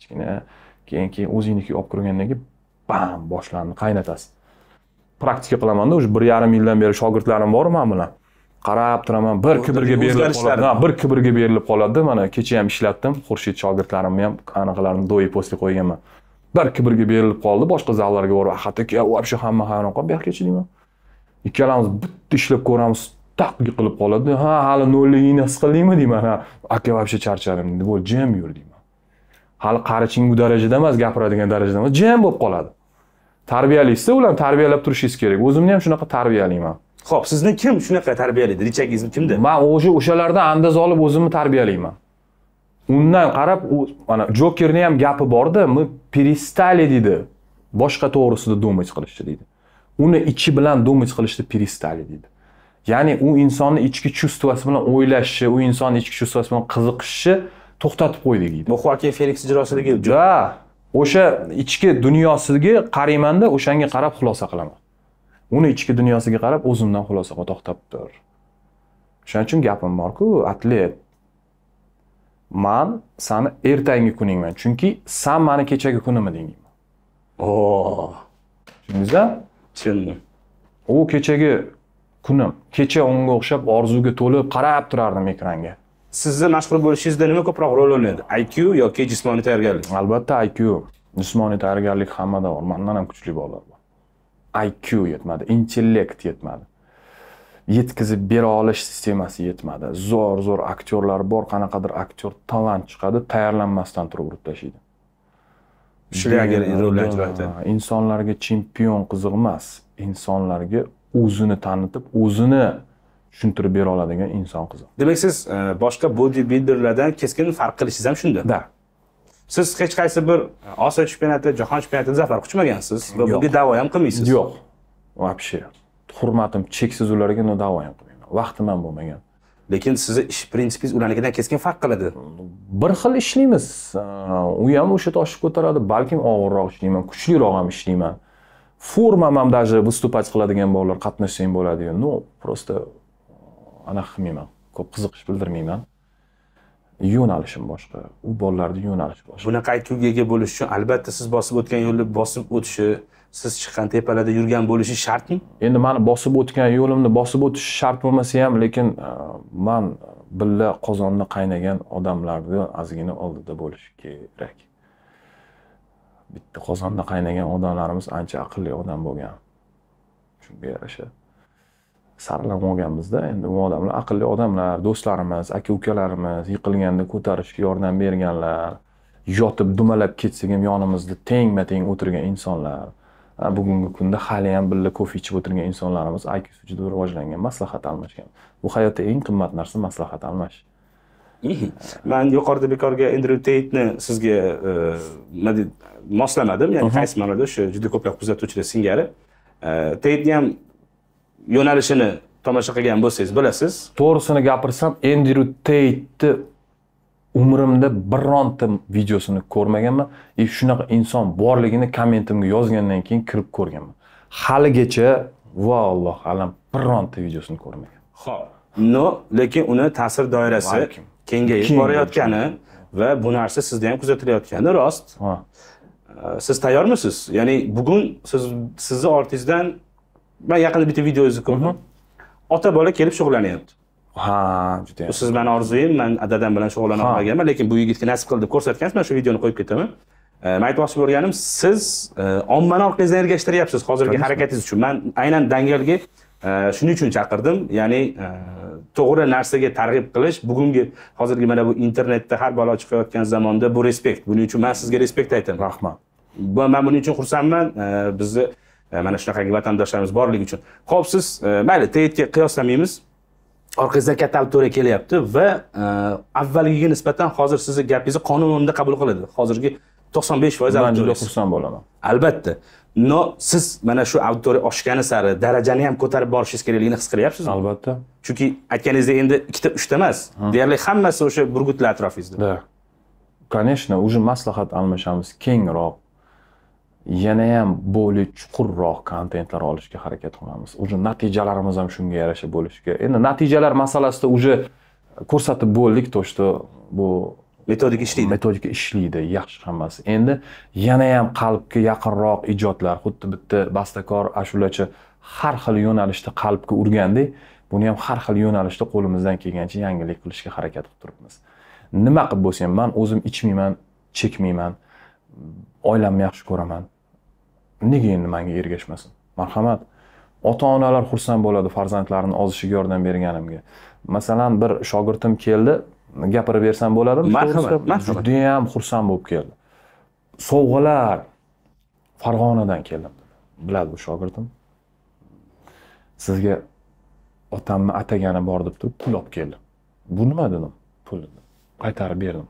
Keyin o'zingizniki olib kirgandan keyin bam boshlandi, qaynatasiz. Praktika qilaman-da, o'sha 1,5 yildan beri shogirdlarim bor men bilan. Qarab turaman, bir kibrga berilib qoladi. Bir kibrga berilib qoladi. Mana kecha ham ishlatdim, Xurshid shogirdlarimni ham anaqalarini do'yi postga qo'yganman. Bir kibrga berilib qoldi, boshqa zallarga borib, "Hatto вообще hamma hayron qolib, "Berkechi" deyman. Ikkalamiz bitta ishlab ko'ramiz, taqqa qilib qoladi. "Ha, hali nolligini his qildingmi?" deyman. "Ha, aka вообще charchadim" deb, "Bo'l, jim yur" deyman. Hali qariching bu darajada emas, gapiradigan darajada emas, jim bo'lib qoladi. Tarbiyalaysiz, ularni tarbiyalab turishingiz kerak. O'zimni ham shunaqa tarbiyalayman. Xo'p, sizni kim shunaqa tarbiyalaydi? Richagingizni kimda? Men o'shalardan andaz olib o'zimni tarbiyalayman. Undan qarab, mana Jokerning ham gapi bor-da, "Мы перестали" deydi. Boshqa to'g'risida думать qilishdi deydi. Uni ichi bilan думать qilishni перестали deydi. Ya'ni u insonning ichki chuvstvasi bilan o'ylashi, u insonning ichki chuvstvasi bilan qiziqishi to'xtatib qo'ydi deydi. Bu Xoakin Felix ijrosidagi da, o'sha ichki dunyosiga qaraymanda, o'shanga qarab xulosa qilaman. Uni ichki dunyosiga qarab o'zimdan xulosa qilib to'xtab tur. Shuning uchun gapim bor-ku, atlet. Men seni ertangi kuningman, chunki sen meni kechagi kunimni deyman. Tushundingizmi? Tushundim. U kechagi kunim, kecha unga o'xshab orzuga to'lib qarab turardim ekranga. Sizni mashhur bo'lishingizda nima ko'proq rol o'ynaydi? IQ yoki jismoniy tayyorgarlik? Albatta IQ. Jismoniy tayyorgarlik hammada bor. Mendan ham kuchli bolalar bor. IQ yetmadi, intellekt yetmadi. Yetkazib bera olish sistemasi yetmadi. Zo'r aktyorlar bor, qanaqadir aktyor talant chiqadi, tayyorlanmasdan turib urib tashlaydi. Shularga rollar ijro etadi. Insonlarga chempion qiziq emas, insonlarga o'zini tanitib, o'zini tushuntirib bera oladigan inson qiziq. Demak, siz boshqa bodybuilderlardan keskin farq qilishingiz ham shunda. Da. Siz hech qaysi bir Osiyo chempionati, jahon chempionatida zafar quchmagansiz va bunga da'vo ham qilmaysiz. Yo'q. Вообще. Hurmatim cheksiz ularga da'vo ham qilmayman. Vaqtim ham bo'lmagan. Lekin sizni ish prinsipingiz ularnikidan keskin farq qiladi. Bir xil ishlaymiz. U ham o'sha toshib ko'taradi, balkim og'irroq ishlayman, kuchliroq ham ishlayman. Formam ham даже выступать qiladigan bolalar qatnashsang bo'ladi. No, просто anaqa qilmayman. Ko'p qiziqish bildirmayman. yo'nalishim boshqa, u bolalarning yo'nalishi boshqa. Bunaqa IQga ega bo'lish uchun albatta siz bosib o'tgan yo'lni bosib o'tishi, siz chiqqan tepalarda yurgan bo'lishi shartmi? Endi mani bosib o'tgan yo'limni bosib o'tish shart bo'lmasa ham, lekin men billa qozonni qaynagan odamlarning ozgina oldida bo'lish kerak. Bitta qozonda qaynagan odamlarimiz ancha aqlli odam bo'lgan. Shunga yarasha saralab olganmizda, endi u odamlar aqlli odamlar, do'stlarimiz, aka-ukalarimiz, yiqilganda ko'tarishga yordam berganlar, yotib dumalab ketsak ham yonimizda tengma-teng o'tirgan insonlar. Bugungi kunda hali ham birga kofe ichib o'tirgan insonlarimiz IQsi juda rivojlangan, maslahat almashgan. Bu hayotda eng qimmat narsa maslahat almash. Men yuqorida bekorga Andrew Tate'ni sizga moslamadim, ya'ni qaysi ma'noda o'sha juda ko'plab kuzatuvchilar singari. Tate'ni ham yo'nalishini tomosha qilgan bo'lsangiz bilasiz. To'g'risini gapirsam, Andrew Tate'ni umrimda bironta videosini ko'rmaganman. Shunaqa inson borligini kommentimga yozgandan keyin kirib ko'rganman. Haligacha valloh alam bironta videosini ko'rmagan. Xo'p. No, lekin uni ta'sir doirasi kengayib borayotgani va bu narsa sizda ham kuzatilayotgani rost. Siz tayyormisiz? Ya'ni bugun sizni ortingizdan men yaqinda bitta videongizni ko'rdim. Ota bola kelib shug'ullanyapti. Juda. Siz meni orzuyim, men dadam bilan shug'ullana olmaganman, lekin bu yigitga nasib qildi deb ko'rsatgansiz. Men shu videoni qo'yib ketaman. Men aytmoqchi bo'lganim, siz ommani orqangizdan ergashtiryapsiz hozirgi harakatingiz uchun. Men aynan Dangalga shuning uchun chaqirdim. Ya'ni to'g'ri narsaga targ'ib qilish, bugungi hozirgi mana bu internetda har balo chiqayotgan zamonda bu respekt. Buning uchun men sizga respekt aytaman. Rahmat. Men buning uchun xursandman. Bizni mana shunaqangi vatandoshlarimiz borligi uchun. Xo'p, siz mayli Tate'ga qiyoslamaymiz. Orqangizdan katta auditoriya kelyapti va avvalgiga nisbatan hozir sizning gapingizni qonunida qabul qiladi. Hozirgi 95% men juda xursand bo'laman. Albatta. No, siz mana shu auditoriya oshgani sari darajani ham ko'tarib borishingiz kerakligini his qilyapsizmi? Albatta. Chunki aytganingizdek endi 2 ta 3 ta emas, deyarli hammasi o'sha burgutlar atrofingizda. Da. Конечно, уже maslahat almashamiz, kengroq, yana ham bo'li chuqurroq kontentlar olishga harakat qilamiz. Уже natijalarimiz ham shunga yarasha bo'lishiga. Endi natijalar masalasida уже ko'rsatib bo'ldik, to что bu metodika ishlaydi. Metodika ishlaydi, yaxshi hammasi. Endi yana ham qalbga yaqinroq ijodlar, xuddi bitta bastakor, ashulachi har xil yo'nalishda qalbga urgandek, buni ham har xil yo'nalishda qo'limizdan kelgancha yangilik qilishga harakat qilib turibmiz. Nima qilib bo'lsa ham, men o'zim ichmayman, chekmayman, oilamni yaxshi ko'raman. Nega endi menga ergashmasin? Marhamat. Ota-onalar xursand bo'ladi farzandlarining ozishiga yordam berganimga. Masalan, bir shogirdim keldi, gapirib bersam bo'ladimi? Marhamat. Juda ham xursand bo'lib keldi. Sovg'alar Farg'onadan keldim. Biladi bu shogirdim. Sizga otamni atagani bor deb turib pul olib keldi. Bu nima dedim? Pul qaytarib berdim.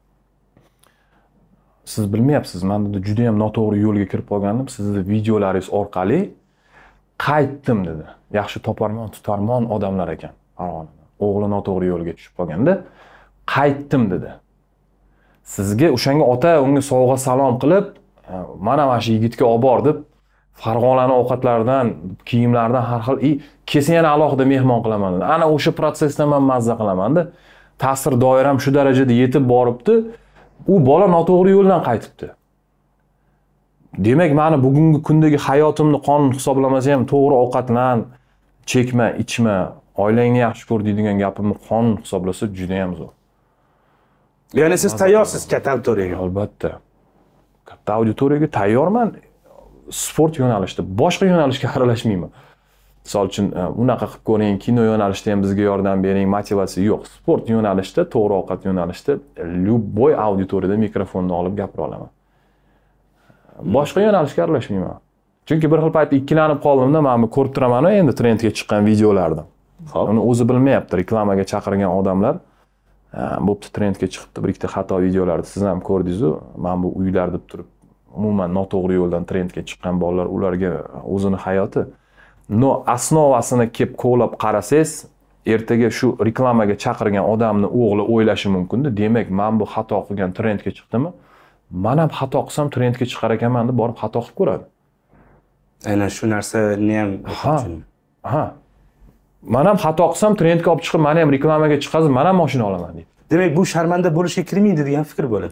Siz bilmayapsiz, men dedi juda ham noto'g'ri yo'lga kirib qolgandim. Sizning videolaringiz orqali qaytdim dedi. Yaxshi toparmon, tutarmon odamlar ekan Farg'onada. O'g'li noto'g'ri yo'lga tushib qolganda qaytdim dedi. Sizga o'shanga ota unga sovg'a salom qilib, mana shu yigitga olib bor deb Farg'onani ovqatlaridan, kiyimlaridan har xil kelsa yana alohida mehmon qilaman dedi. Ana o'sha protsessdan men mazza qilaman-da. Ta'sir doiram shu darajada yetib boribdi. U bola noto'g'ri yo'ldan qaytibdi. Demak, meni bugungi kundagi hayotimni qonun hisoblamasa ham to'g'ri ovqatlan, chekma, ichma, oilangni yaxshi ko'r deydigan gapimni qonun hisoblasa juda ham zo'r. Ya'ni siz tayyorsiz katta auditoriyaga? Albatta. Katta auditoriyaga tayyorman. Sport yo'nalishida, boshqa yo'nalishga aralashmayman. Misol uchun, unaqa qilib ko'ring, kino yo'nalishida ham bizga yordam bering, motivatsiya yo'q. Sport yo'nalishida, to'g'ri ovqat yo'nalishida любой auditoriyada mikrofonni olib gapira olaman. Boshqa yo'nalishga aralashmayman. Chunki bir xil payt ikkilanib qoldimda, men bu ko'rib turaman endi trendga chiqqan videolardan. Uni o'zi bilmayapti, reklamaga chaqirgan odamlar bo'pti trendga chiqibdi, bir ikkita xato videolarni siz ham ko'rdingiz-ku. Men bu uylar deb turib, umuman noto'g'ri yo'ldan trendga chiqqan bolalar, ularga o'zini hayoti no asnovasini kelib qo'lab qarasangiz, ertaga shu reklamaga chaqirgan odamni o'g'li o'ylashi mumkin-da. Demak, men bu xato qilgan trendga chiqdimmi? Men ham xato qilsam trendga chiqar ekanman deb borib xato qilib ko'radi. Aynan shu narsani ham Men ham xato qilsam trendga olib chiqib, meni ham reklamaga chiqazib, men ham mashina olaman deydi. Demak, bu sharmanda bo'lishga kirmaydi degan fikr bo'ladi.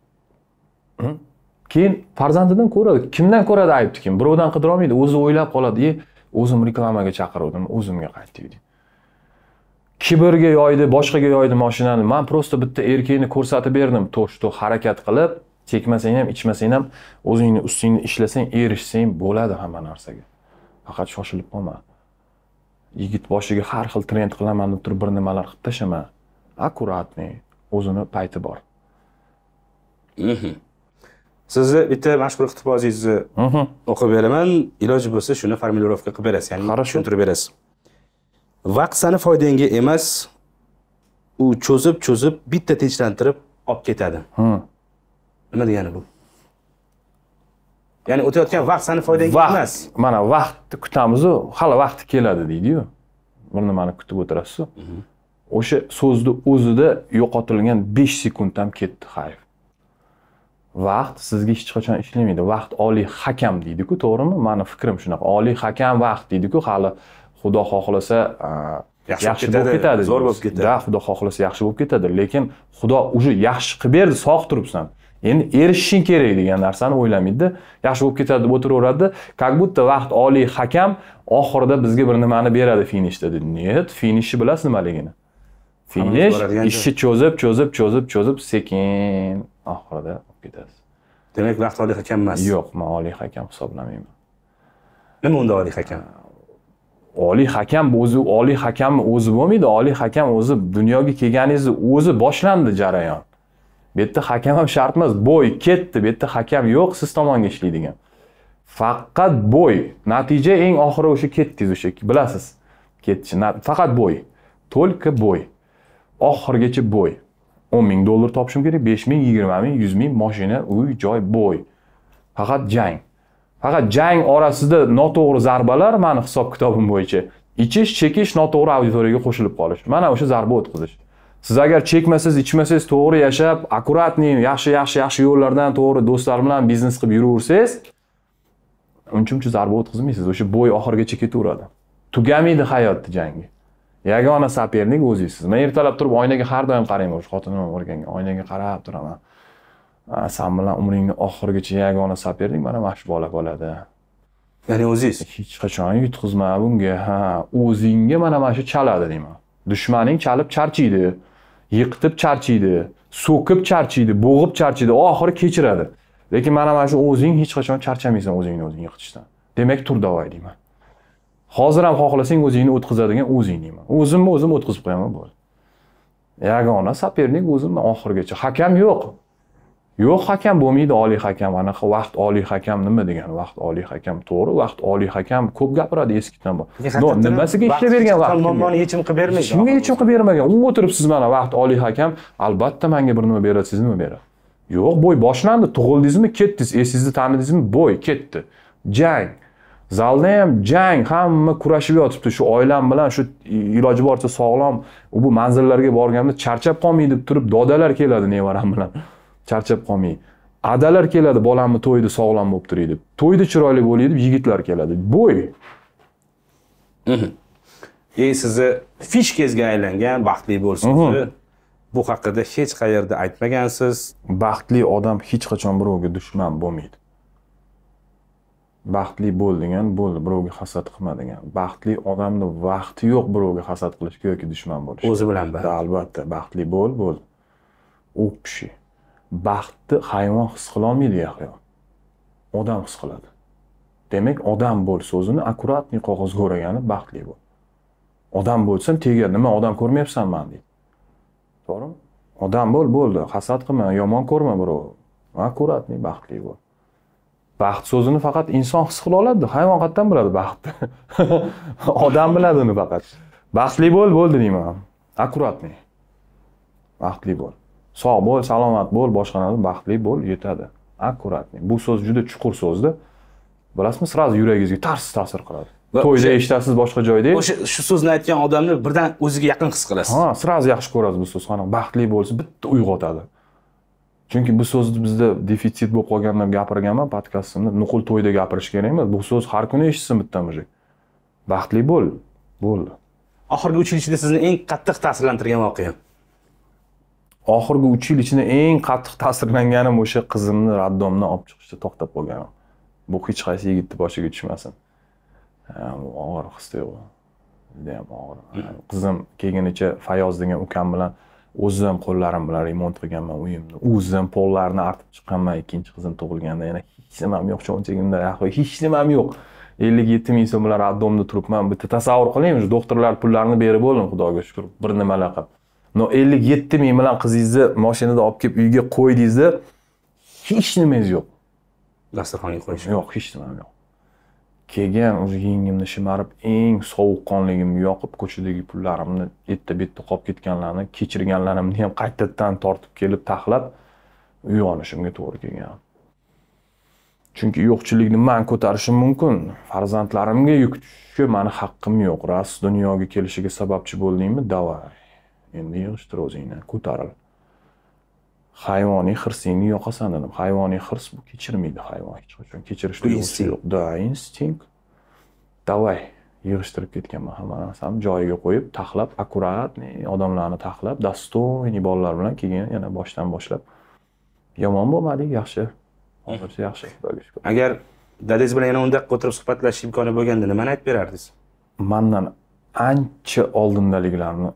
Keyin farzandidan ko'radi. Kimdan ko'radi aybni kim? Birovdan qidira olmaydi. O'zi o'ylab qoladi, o'zim reklamaga chaqirdim, o'zimga qaytdi deydi. Kibrga yoydi, boshqaga yoydi mashinani. Men prosta bitta erkakni ko'rsatib berdim. To'sh-to harakat qilib, chekmasang ham, ichmasang ham, o'zingni ustingni ishlasang, erishsang bo'ladi hamma narsaga. Faqat shoshilib qolma. Yigit boshiga har xil trend qilaman deb turib bir nimalar qilib tashama. Akkuratniy, o'zini payti bor. Sizni bitta mashhur iqtibozingizni o'qib beraman. Iloji bo'lsa shuni formulirovka qilib berasiz, ya'ni tushuntirib berasiz. Vaqt sani foydangga emas, u cho'zib bitta tinchlantirib olib ketadi. Nima degani bu? Ya'ni o'tayotgan vaqt sani foydangga emas. Mana vaqtni kutamiz, hali vaqti keladi deydi-yu. Bir nimani kutib o'tirasiz. O'sha so'zni o'zida yo'qotilgan 5 sekund ham ketdi, xayf. Vaqt sizga hech qachon ishlamaydi. Vaqt oliy hakam deydi-ku, to'g'rimi? Meni fikrim shunaqa. Oliy hakam vaqt deydi-ku, hali Xudo xohlasa yaxshi bo'lib ketadi. Zo'r bo'lib ketadi. Da, Xudo xohlasa yaxshi bo'lib ketadi, lekin Xudo uje yaxshi qilib berdi, sog' turibsan. Endi erishishing kerak degan narsani o'ylamaydi. Yaxshi bo'lib ketadi deb o'tiraveradi. Как будто vaqt oliy hakam oxirida bizga bir nimani beradi finishda dedi. Net, finishni bilasiz nimaligini? Finish ishni cho'zib sekin oxirida olib ketasiz. Demak, vaqt oliy hakam emas. Yo'q, men oliy hakam hisoblamayman. Nima unda oliy hakam? Oliy hakam oliy hakamni o'zi bo'lmaydi. Oliy hakam o'zi dunyoga kelganingizni o'zi boshlandi jarayon. Bu yerda hakam ham shart emas. Bo'y ketdi, bu yerda hakam yo'q, siz tomonga ishlaydigan. Faqat bo'y. Natija eng oxiri o'sha ketdingiz, o'sha bilasiz. Ketdi. Faqat bo'y. Только bo'y. Oxirgacha bo'y. $10,000 topishim kerak, 5,000, 20,000, 100,000 mashina, uy, joy, bo'y. Faqat jang. Faqat jang orasida noto'g'ri zarbalar meni hisob-kitobim bo'yicha ichish, chekish, noto'g'ri auditoriyaga qo'shilib qolish. Mana o'sha zarba o'tkazish. Siz agar chekmasiz, ichmasangiz, to'g'ri yashab, akkuratniy, yaxshi yo'llardan to'g'ri do'stlar bilan biznes qilib yuraversangiz, uncha zarba o'tkazmaysiz. O'sha bo'y oxirgacha ketaveradi. Tugamaydi hayotda jangi. Yagona sapernik o'zingizsiz. Men ertalab turib oynaga har doim qarayman, o'sha xotinim o'rganga oynaga qarab turaman. Sen bilan umringni oxirigacha yagona sapernik mana shu bola bo'ladi. Ya'ni o'zingiz hech qachon yutqizma bunga. O'zingga mana shu chaladi deyman. Dushmaning chalib charchiydi, yiqitib charchiydi, so'kib charchiydi, bo'g'ib charchiydi, oxiri kechiradi. Lekin mana shu o'zing hech qachon charchamaysan o'zingni yiqitishdan. Demak, tur davoy deyman. Hozir ham xohlasang o'zingni o'tkazadigan o'zing deyman. O'zim o'tkazib qo'yaman bo'ldi. Yagona sapernik o'zim oxirigacha. Hakam yo'q. Yo'q, hakam bo'lmaydi, oliy hakam. Anaqa vaqt oliy hakam nima degani? Vaqt oliy hakam to'g'ri, vaqt oliy hakam ko'p gapiradi eskidan bor. Nimasiga ishlab bergan vaqt? Muammoni yechim qilib bermaydi. Shunga yechim qilib bermagan. U o'tiribsiz mana vaqt oliy hakam, albatta menga bir nima beradi, siz nima beradi? Yo'q, bo'y boshlandi, tug'ildingizmi, ketdingiz, esingizni tanidingizmi, bo'y ketdi. Jang. Zalda ham jang, hamma kurashib yotibdi. Shu oilam bilan shu iloji boricha sog'lom, bu manzillarga borganda charchab qolmay deb turib dodalar keladi nevaram bilan. Charchab qolmay. Adalar keladi, bolamni to'ydi, sog'lom bo'lib turay deb. To'ydi chiroyli bo'ling deb yigitlar keladi. Bo'y. Sizni fishkangizga aylangan baxtli bo'lsangiz, bu haqida hech qayerda aytmagansiz. Baxtli odam hech qachon birovga dushman bo'lmaydi. Baxtli bo'l degan bo'ldi, birovga hasad qilma degan. Baxtli odamda vaqti yo'q birovga hasad qilishga yoki dushman bo'lishga. O'zi bilan bir. Albatta, baxtli bo'l. O'pshi. Baxtni hayvon his qila olmaydi, yaxyo. Odam his qiladi. Demak, odam bo'l so'zini akkuratniy qog'ozga o'ragani baxtli bo'l. Odam bo'lsam tegadi, nima odam ko'rmayapsanman deydi. To'g'rimi? Odam bo'l, bo'ldi. Hasad qilma, yomon ko'rma birov. Akkuratniy baxtli bo'l. Baxt so'zini faqat inson his qila oladi, hayvon qayerdan biladi baxtni? Odam biladi uni faqat. Baxtli bo'l, bo'ldi deyman. Akkuratniy. Baxtli bo'l. Sog' bo'l, salomat bo'l, boshqa narsa baxtli bo'l, yetadi. Akkuratniy. Bu so'z juda chuqur so'zda. Bilasizmi, sraz yuragingizga tars ta'sir qiladi. To'yda eshitasiz, boshqa joyda. O'sha shu so'zni aytgan odamni birdan o'ziga yaqin his qilasiz. Sraz yaxshi ko'rasiz bu so'z. Qanaqa baxtli bo'lsa, bitta uyg'otadi. Chunki bu so'zni bizda defitsit bo'lib qolgandan gapirganman podkastimda. Nuqul to'yda gapirish kerak emas. Bu so'z har kuni eshitsin bitta mujik. Baxtli bo'l. Bo'ldi. Oxirgi 3 yil ichida sizni eng qattiq ta'sirlantirgan voqea? Oxirgi 3 yil ichida eng qattiq ta'sirlanganim o'sha qizimni raddomdan olib chiqishda to'xtab qolganim. Bu hech qaysi yigitning boshiga tushmasin. Og'ir his tuyg'u. Judayam og'ir. Qizim kelgunicha Fayoz degan ukam bilan o'zim qo'llarim bilan remont qilganman uyimni. O'zim pollarni artib chiqqanman. Ikkinchi qizim tug'ilganda yana hech nimam yo'q, cho'ntagimda hech nimam yo'q. 57 ming so'm bilan raddomda turibman. Bitta tasavvur qiling, doktorlar pullarini berib bo'ldim, Xudoga shukr. Bir nimalar qilib. No 57 ming bilan qizingizni mashinada olib kelib uyga qo'ydingizda hech nimangiz yo'q. Dasturxonga qo'yish. Yo'q, hech nimam yo'q. Kelgan o'zi yengimni shimarib, eng sovuqqonligimni yoqib, ko'chadagi pullarimni etta-betta qolib ketganlarni, kechirganlarimni ham qaytadan tortib kelib taxlab uyg'onishimga to'g'ri kelgan. Chunki yo'qchilikni men ko'tarishim mumkin. Farzandlarimga yuk tushishga meni haqqim yo'q. Ras dunyoga kelishiga sababchi bo'ldingmi? Davay. Endi yig'ishtir o'zingni, ko'taril. Hayvoniy hirsingni yo'qasan dedim. Hayvoniy hirs bu kechirmaydi hayvon hech qachon. Kechirishga yo'q. Da, instinkt. Davay, yig'ishtirib ketganman hamma narsani joyiga qo'yib, taxlab, akkurat odamlarni taxlab, dostoyniy bolalar bilan keyin yana boshdan boshlab. Yomon bo'lmadik, yaxshi. Hozircha yaxshi, xudoga shukr. Agar dadangiz bilan yana unda o'tirib suhbatlashish imkoni bo'lganda nimani aytib berardingiz? Mendan ancha oldindaliklarni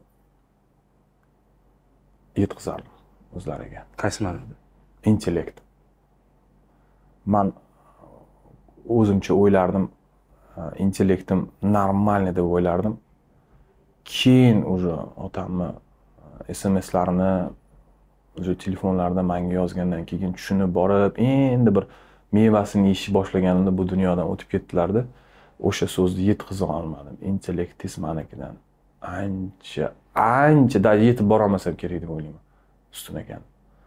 yetkazardim o'zlariga. Qaysi ma'noda? Intellekt. Men o'zimcha o'ylardim, intellektim normalniy deb o'ylardim. Keyin o'sha otamni SMS'larini o'sha telefonlarda menga yozgandan keyin tushunib borib, endi bir mevasini yeyish boshlaganimda bu dunyodan o'tib ketdilarda, o'sha so'zni yetkaza olmadim. Intellektingiz menikidan ancha yetib bora olmasam kerak deb o'ylayman. Ustun ekan.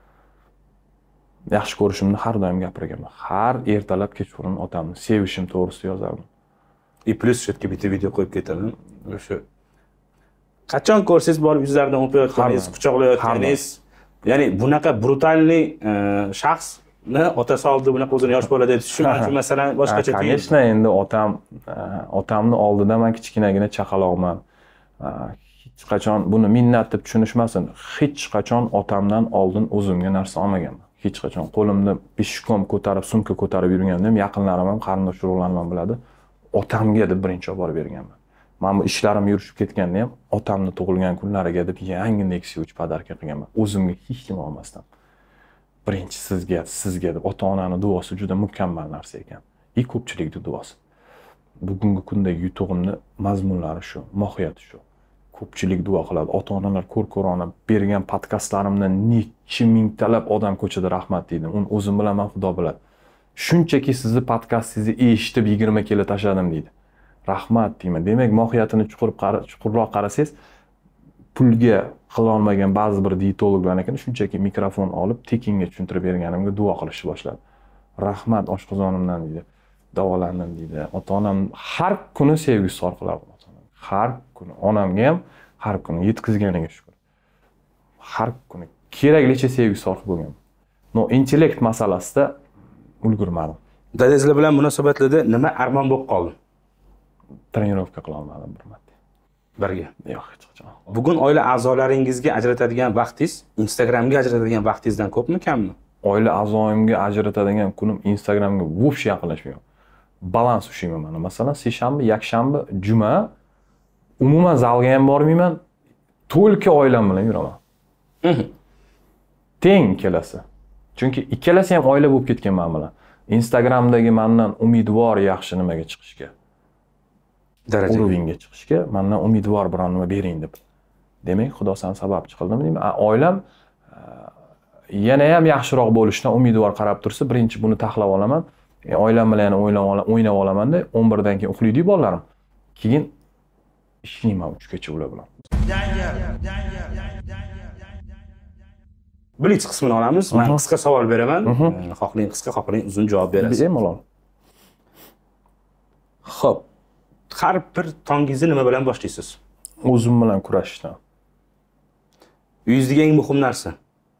Yaxshi ko'rishimni har doim gapirganman. Har ertalab kechqurun otamni sevishim to'g'risida yozardim. Plus chetga bitta video qo'yib ketaman. O'sha qachon ko'rsangiz borib yuzlaridan o'payotganingiz, quchoqlayotganingiz, ya'ni bunaqa brutalniy shaxsni otasi oldida bunaqa o'zini yosh bola deb tushunmas, masalan, boshqacha tuyuladi. Конечно, endi otamni oldida men kichkinagina chaqaloqman. Hech qachon buni minnat deb tushunishmasin. Hech qachon otamdan oldin o'zimga narsa olmaganman. Hech qachon qo'limda peshkom ko'tarib, sumka ko'tarib yurgandim, yaqinlarim ham, qarindosh urug'larim ham biladi. Otamga deb birinchi olib borib berganman. Men bu ishlarim yurishib ketganda ham otamni tug'ilgan kunlariga deb yangi Nexia 3 podarka qilganman. O'zimga hech nima olmasdan. Birinchi sizga deb ota-onaning duosi juda mukammal narsa ekan. Ko'pchilikning duosi. Bugungi kundagi yutug'imni mazmunlari shu, mohiyati shu. Ko'pchilik duo qiladi. Ota-onalar ko'r-ko'rona bergan podkastlarimdan necha mingtalab odam ko'chada rahmat deydi. Uni o'zim bilaman, Xudo biladi. Shunchaki sizni podkastingizni eshitib 20 kilo tashladim deydi. Rahmat deyman. Demak, mohiyatini chuqurroq qarasangiz, pulga qila olmagan ba'zi bir dietologlar ekan, shunchaki mikrofon olib tekinga tushuntirib berganimga duo qilishni boshladi. Rahmat oshqozonimdan deydi. Davolandim deydi. Ota-onam har kuni sevgi izhor qilardi. Har kuni onamga ham har kuni yetkazganiga shukr. Har kuni keraklicha sevgi izhor qilib bo'lgan. No, intellekt masalasida ulgurmadim. Dadangizlar bilan munosabatlarda nima armon bo'lib qoldi? Trenirovka qila olmadim bir marta. Birga? Yo'q, hech qachon. Bugun oila a'zolaringizga ajratadigan vaqtingiz Instagramga ajratadigan vaqtingizdan ko'pmi, kammi? Oila a'zoyimga ajratadigan kunim Instagramga vobshe yaqinlashmayman. Balans ushlayman mana. Masalan, seshanba, yakshanba, juma umuman zalga ham bormayman. To'lka oilam bilan yuraman. Teng ikkalasi. Chunki ikkalasi ham oila bo'lib ketgan men bilan. Instagramdagi mendan umidvor yaxshi nimaga chiqishga, darajaga chiqishga mendan umidvor biron nima bering deb. Demak, Xudo san sababchi qildim deyman. Oilam yana ham yaxshiroq bo'lishdan umidvor qarab tursa, birinchi buni taxlab olaman. Oilam bilan o'ynab olaman-da, 11 dan keyin uxlaydi bolalarim. Keyin ishlayman 3 gacha ular bilan. Blitz qismini olamiz. Men qisqa savol beraman. Xohlang qisqa, xohlang uzun javob berasiz. Bemalol. Xo'p. Har bir tongingizni nima bilan boshlaysiz? O'zim bilan kurashishdan. Uyingizdagi eng muhim narsa?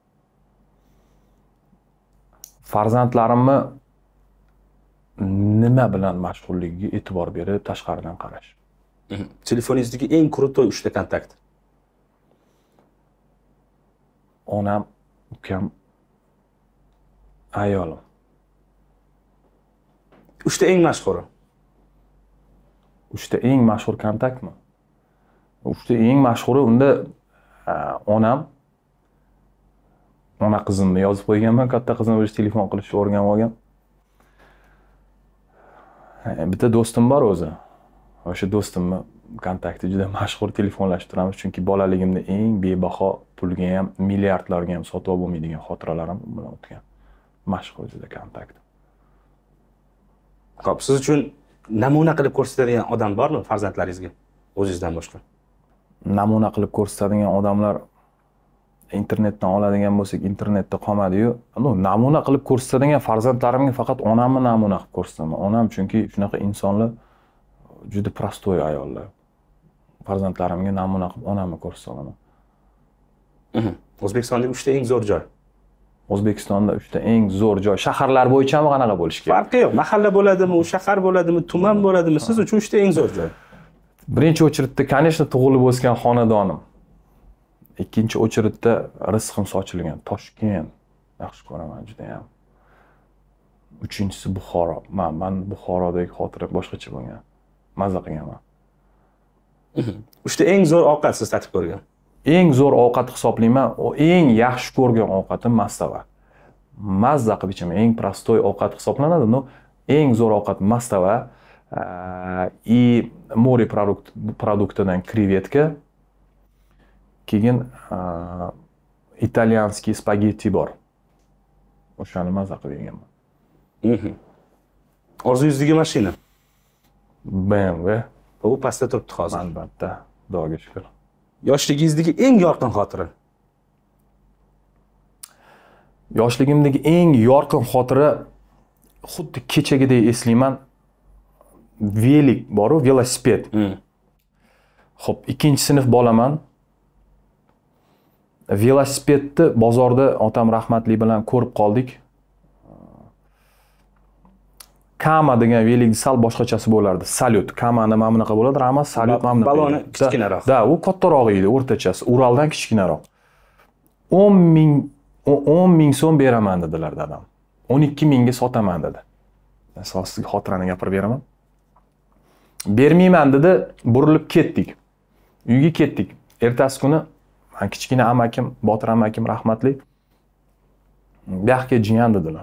Farzandlarimni nima bilan mashg'ulligiga e'tibor berib, tashqaridan qarash. Telefoningizdagi eng krutoy 3 ta kontakt? onam, ukam, ayolim. 3 ta eng mashhuri. 3 ta eng mashhur kontaktmi? 3 ta eng mashhuri unda onam, ona qizimni yozib qo'yganman, katta qizim o'zi telefon qilishni o'rganib olgan. Bitta do'stim bor o'zi. O'sha do'stimni kontakti juda mashhur, telefonlashib turamiz, chunki bolaligimda eng bebaho pulga ham, milliardlarga ham sotib bo'lmaydigan xotiralarim bilan o'tgan. Mashhur juda kontakt. Xo'p, siz uchun namuna qilib ko'rsatadigan odam bormi farzandlaringizga o'zingizdan boshqa? Namuna qilib ko'rsatadigan odamlar internetdan oladigan bo'lsak, internetda qolmadi-yu. Namuna qilib ko'rsatadigan farzandlarimga faqat onamni namuna qilib ko'rsataman. Onam chunki shunaqa insonlar juda prostoy ayollar. Farzandlarimga namuna qilib onamni ko'rsataman. O'zbekistondagi 3 ta eng zo'r joy. O'zbekistonda 3 ta eng zo'r joy. Shaharlar bo'yicha ham qanaqa bo'lishi kerak? Farqi yo'q. Mahalla bo'ladimi, shahar bo'ladimi, tuman bo'ladimi, siz uchun 3 ta eng zo'r joy. Birinchi o'chiritda, конечно, tug'ilib o'sgan xonadonim. Ikkinchi o'chiritda rizqim sochilgan Toshkent yaxshi ko'raman juda ham. Uchinchisi Buxoro. Men Buxorodagi xotiram boshqacha bo'lgan. Mazza qilganman. 3 ta eng zo'r ovqat siz tatib ko'rgan. Eng zo'r ovqat hisoblayman, o eng yaxshi ko'rgan ovqatim mastava. Mazza qilib ichaman, eng prostoy ovqat hisoblanadi, no eng zo'r ovqat mastava и море продуктdan krevetka. Keyin italyanskiy spagetti bor. O'shani mazza qilib yeganman. Orzuyingizdagi mashina? BMW. Bu pastda turibdi hozir. Albatta, Xudoga shukr. Yoshligingizdagi eng yorqin xotira? Yoshligimdagi eng yorqin xotira xuddi kechagidek eslayman. Velik bor-ku, velosiped. Xo'p, 2-sinf bolaman. Velosipedni bozorda otam rahmatli bilan ko'rib qoldik. Kama degan velik sal boshqachasi bo'lardi. Salyut. Kamani mana bunaqa bo'ladi, Rama Salyut mana bunaqa. Baloni kichkinaroq. Da, u kattarog'i edi, o'rtachasi. Uraldan kichkinaroq. 10 ming so'm beraman dedilar dadam. 12 mingga sotaman dedi. Men sizga xotirani gapirib beraman. Bermayman dedi, burilib ketdik. Uyga ketdik. Ertasi kuni men kichkina amakim, Botir amakim rahmatli. Bu yoqqa jiyan dedilar.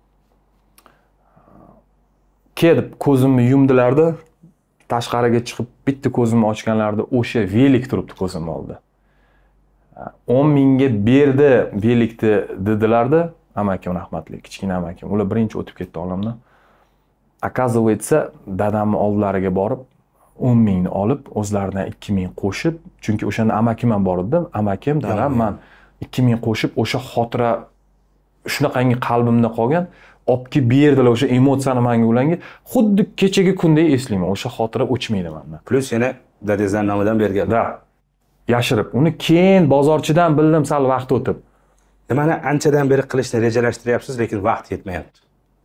Kelib ko'zimni yumdilarda, tashqariga chiqib bitta ko'zimni ochganlarida o'sha velik turibdi ko'zim oldida. 10 mingga berdi velikni dedilarda, amakim rahmatli, kichkina amakim. Ular birinchi o'tib ketdi olamdan. Оказывается, dadamning oldilariga borib 10 mingni olib, o'zlaridan 2 ming qo'shib, chunki o'shanda amakim ham bor edi. Amakim, dadam, men 2 ming qo'shib o'sha xotira shunaqangi qalbimda qolgan. Olib berdilar o'sha emotsiyani menga ularga. Xuddi kechagi kundek eslayman. O'sha xotira o'chmaydi mendan. Plus yana dadangizdan nomidan bergan. Da. Yashirib. Uni keyin bozorchidan bildim sal vaqt o'tib. Nimani anchadan beri qilishni rejalashtiryapsiz, lekin vaqt yetmayapti.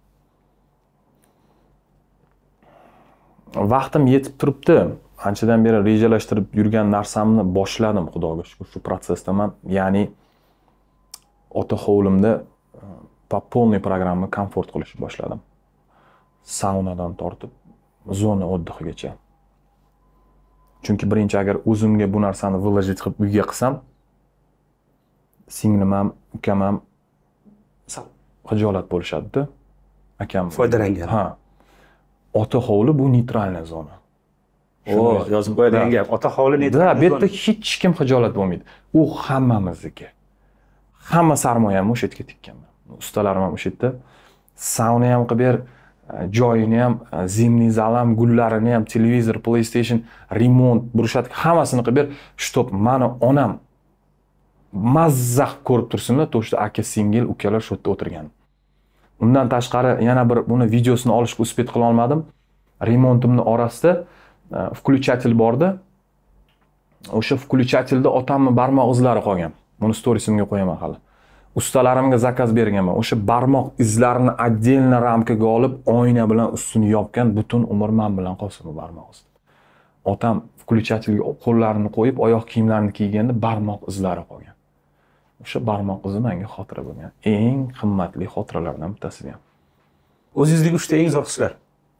Vaqtim yetib turibdi. Anchadan beri rejalashtirib yurgan narsamni boshladim, Xudoga shukr. Shu protsesda men, ya'ni ota hovlimda по полной программа komfort qilishni boshladim. Saunadan tortib zona отдыхigacha. Chunki birinchi agar o'zimga bu narsani villajit qilib uyga qilsam, singlim ham, ukam ham xijolat bo'lishadi-da. Akam foydalangan. Ha. Ota hovli bu neytralniy zona. O, yozib qo'yadigan gap. Ota hovli neytralniy zona. Da, bu yerda hech kim xijolat bo'lmaydi. U hammamizniki. Hamma sarmoyamni o'sha yerga tikkanman. Ustalarim ham o'sha yerda sauna ham qilib ber, joyini ham, zimniy zal ham, gullarini ham, televizor, PlayStation, remont, brushatka hammasini qilib ber. Shtop, meni onam mazza ko'rib tursinlar, to'shda aka, singil, ukalar shu yerda o'tirgan. Undan tashqari yana bir buni videosini olishga uspet qila olmadim. Remontimning orasida включатель bordi. O'sha включательda otamning barmoq izlari qolgan. Buni storiesimga qo'yaman hali. Ustalarimga zakaz berganman. O'sha barmoq izlarini отдельно ramkaga olib, oyna bilan ustini yopgan, butun umr men bilan qolsin bu barmoq izi. Otam включательga qo'llarini qo'yib, oyoq kiyimlarini kiyganda barmoq izlari qolgan. O'sha barmoq izi menga xotira bo'lgan. Eng qimmatli xotiralardan bittasi ham. O'zingizdagi 3 ta eng zo'r hislar.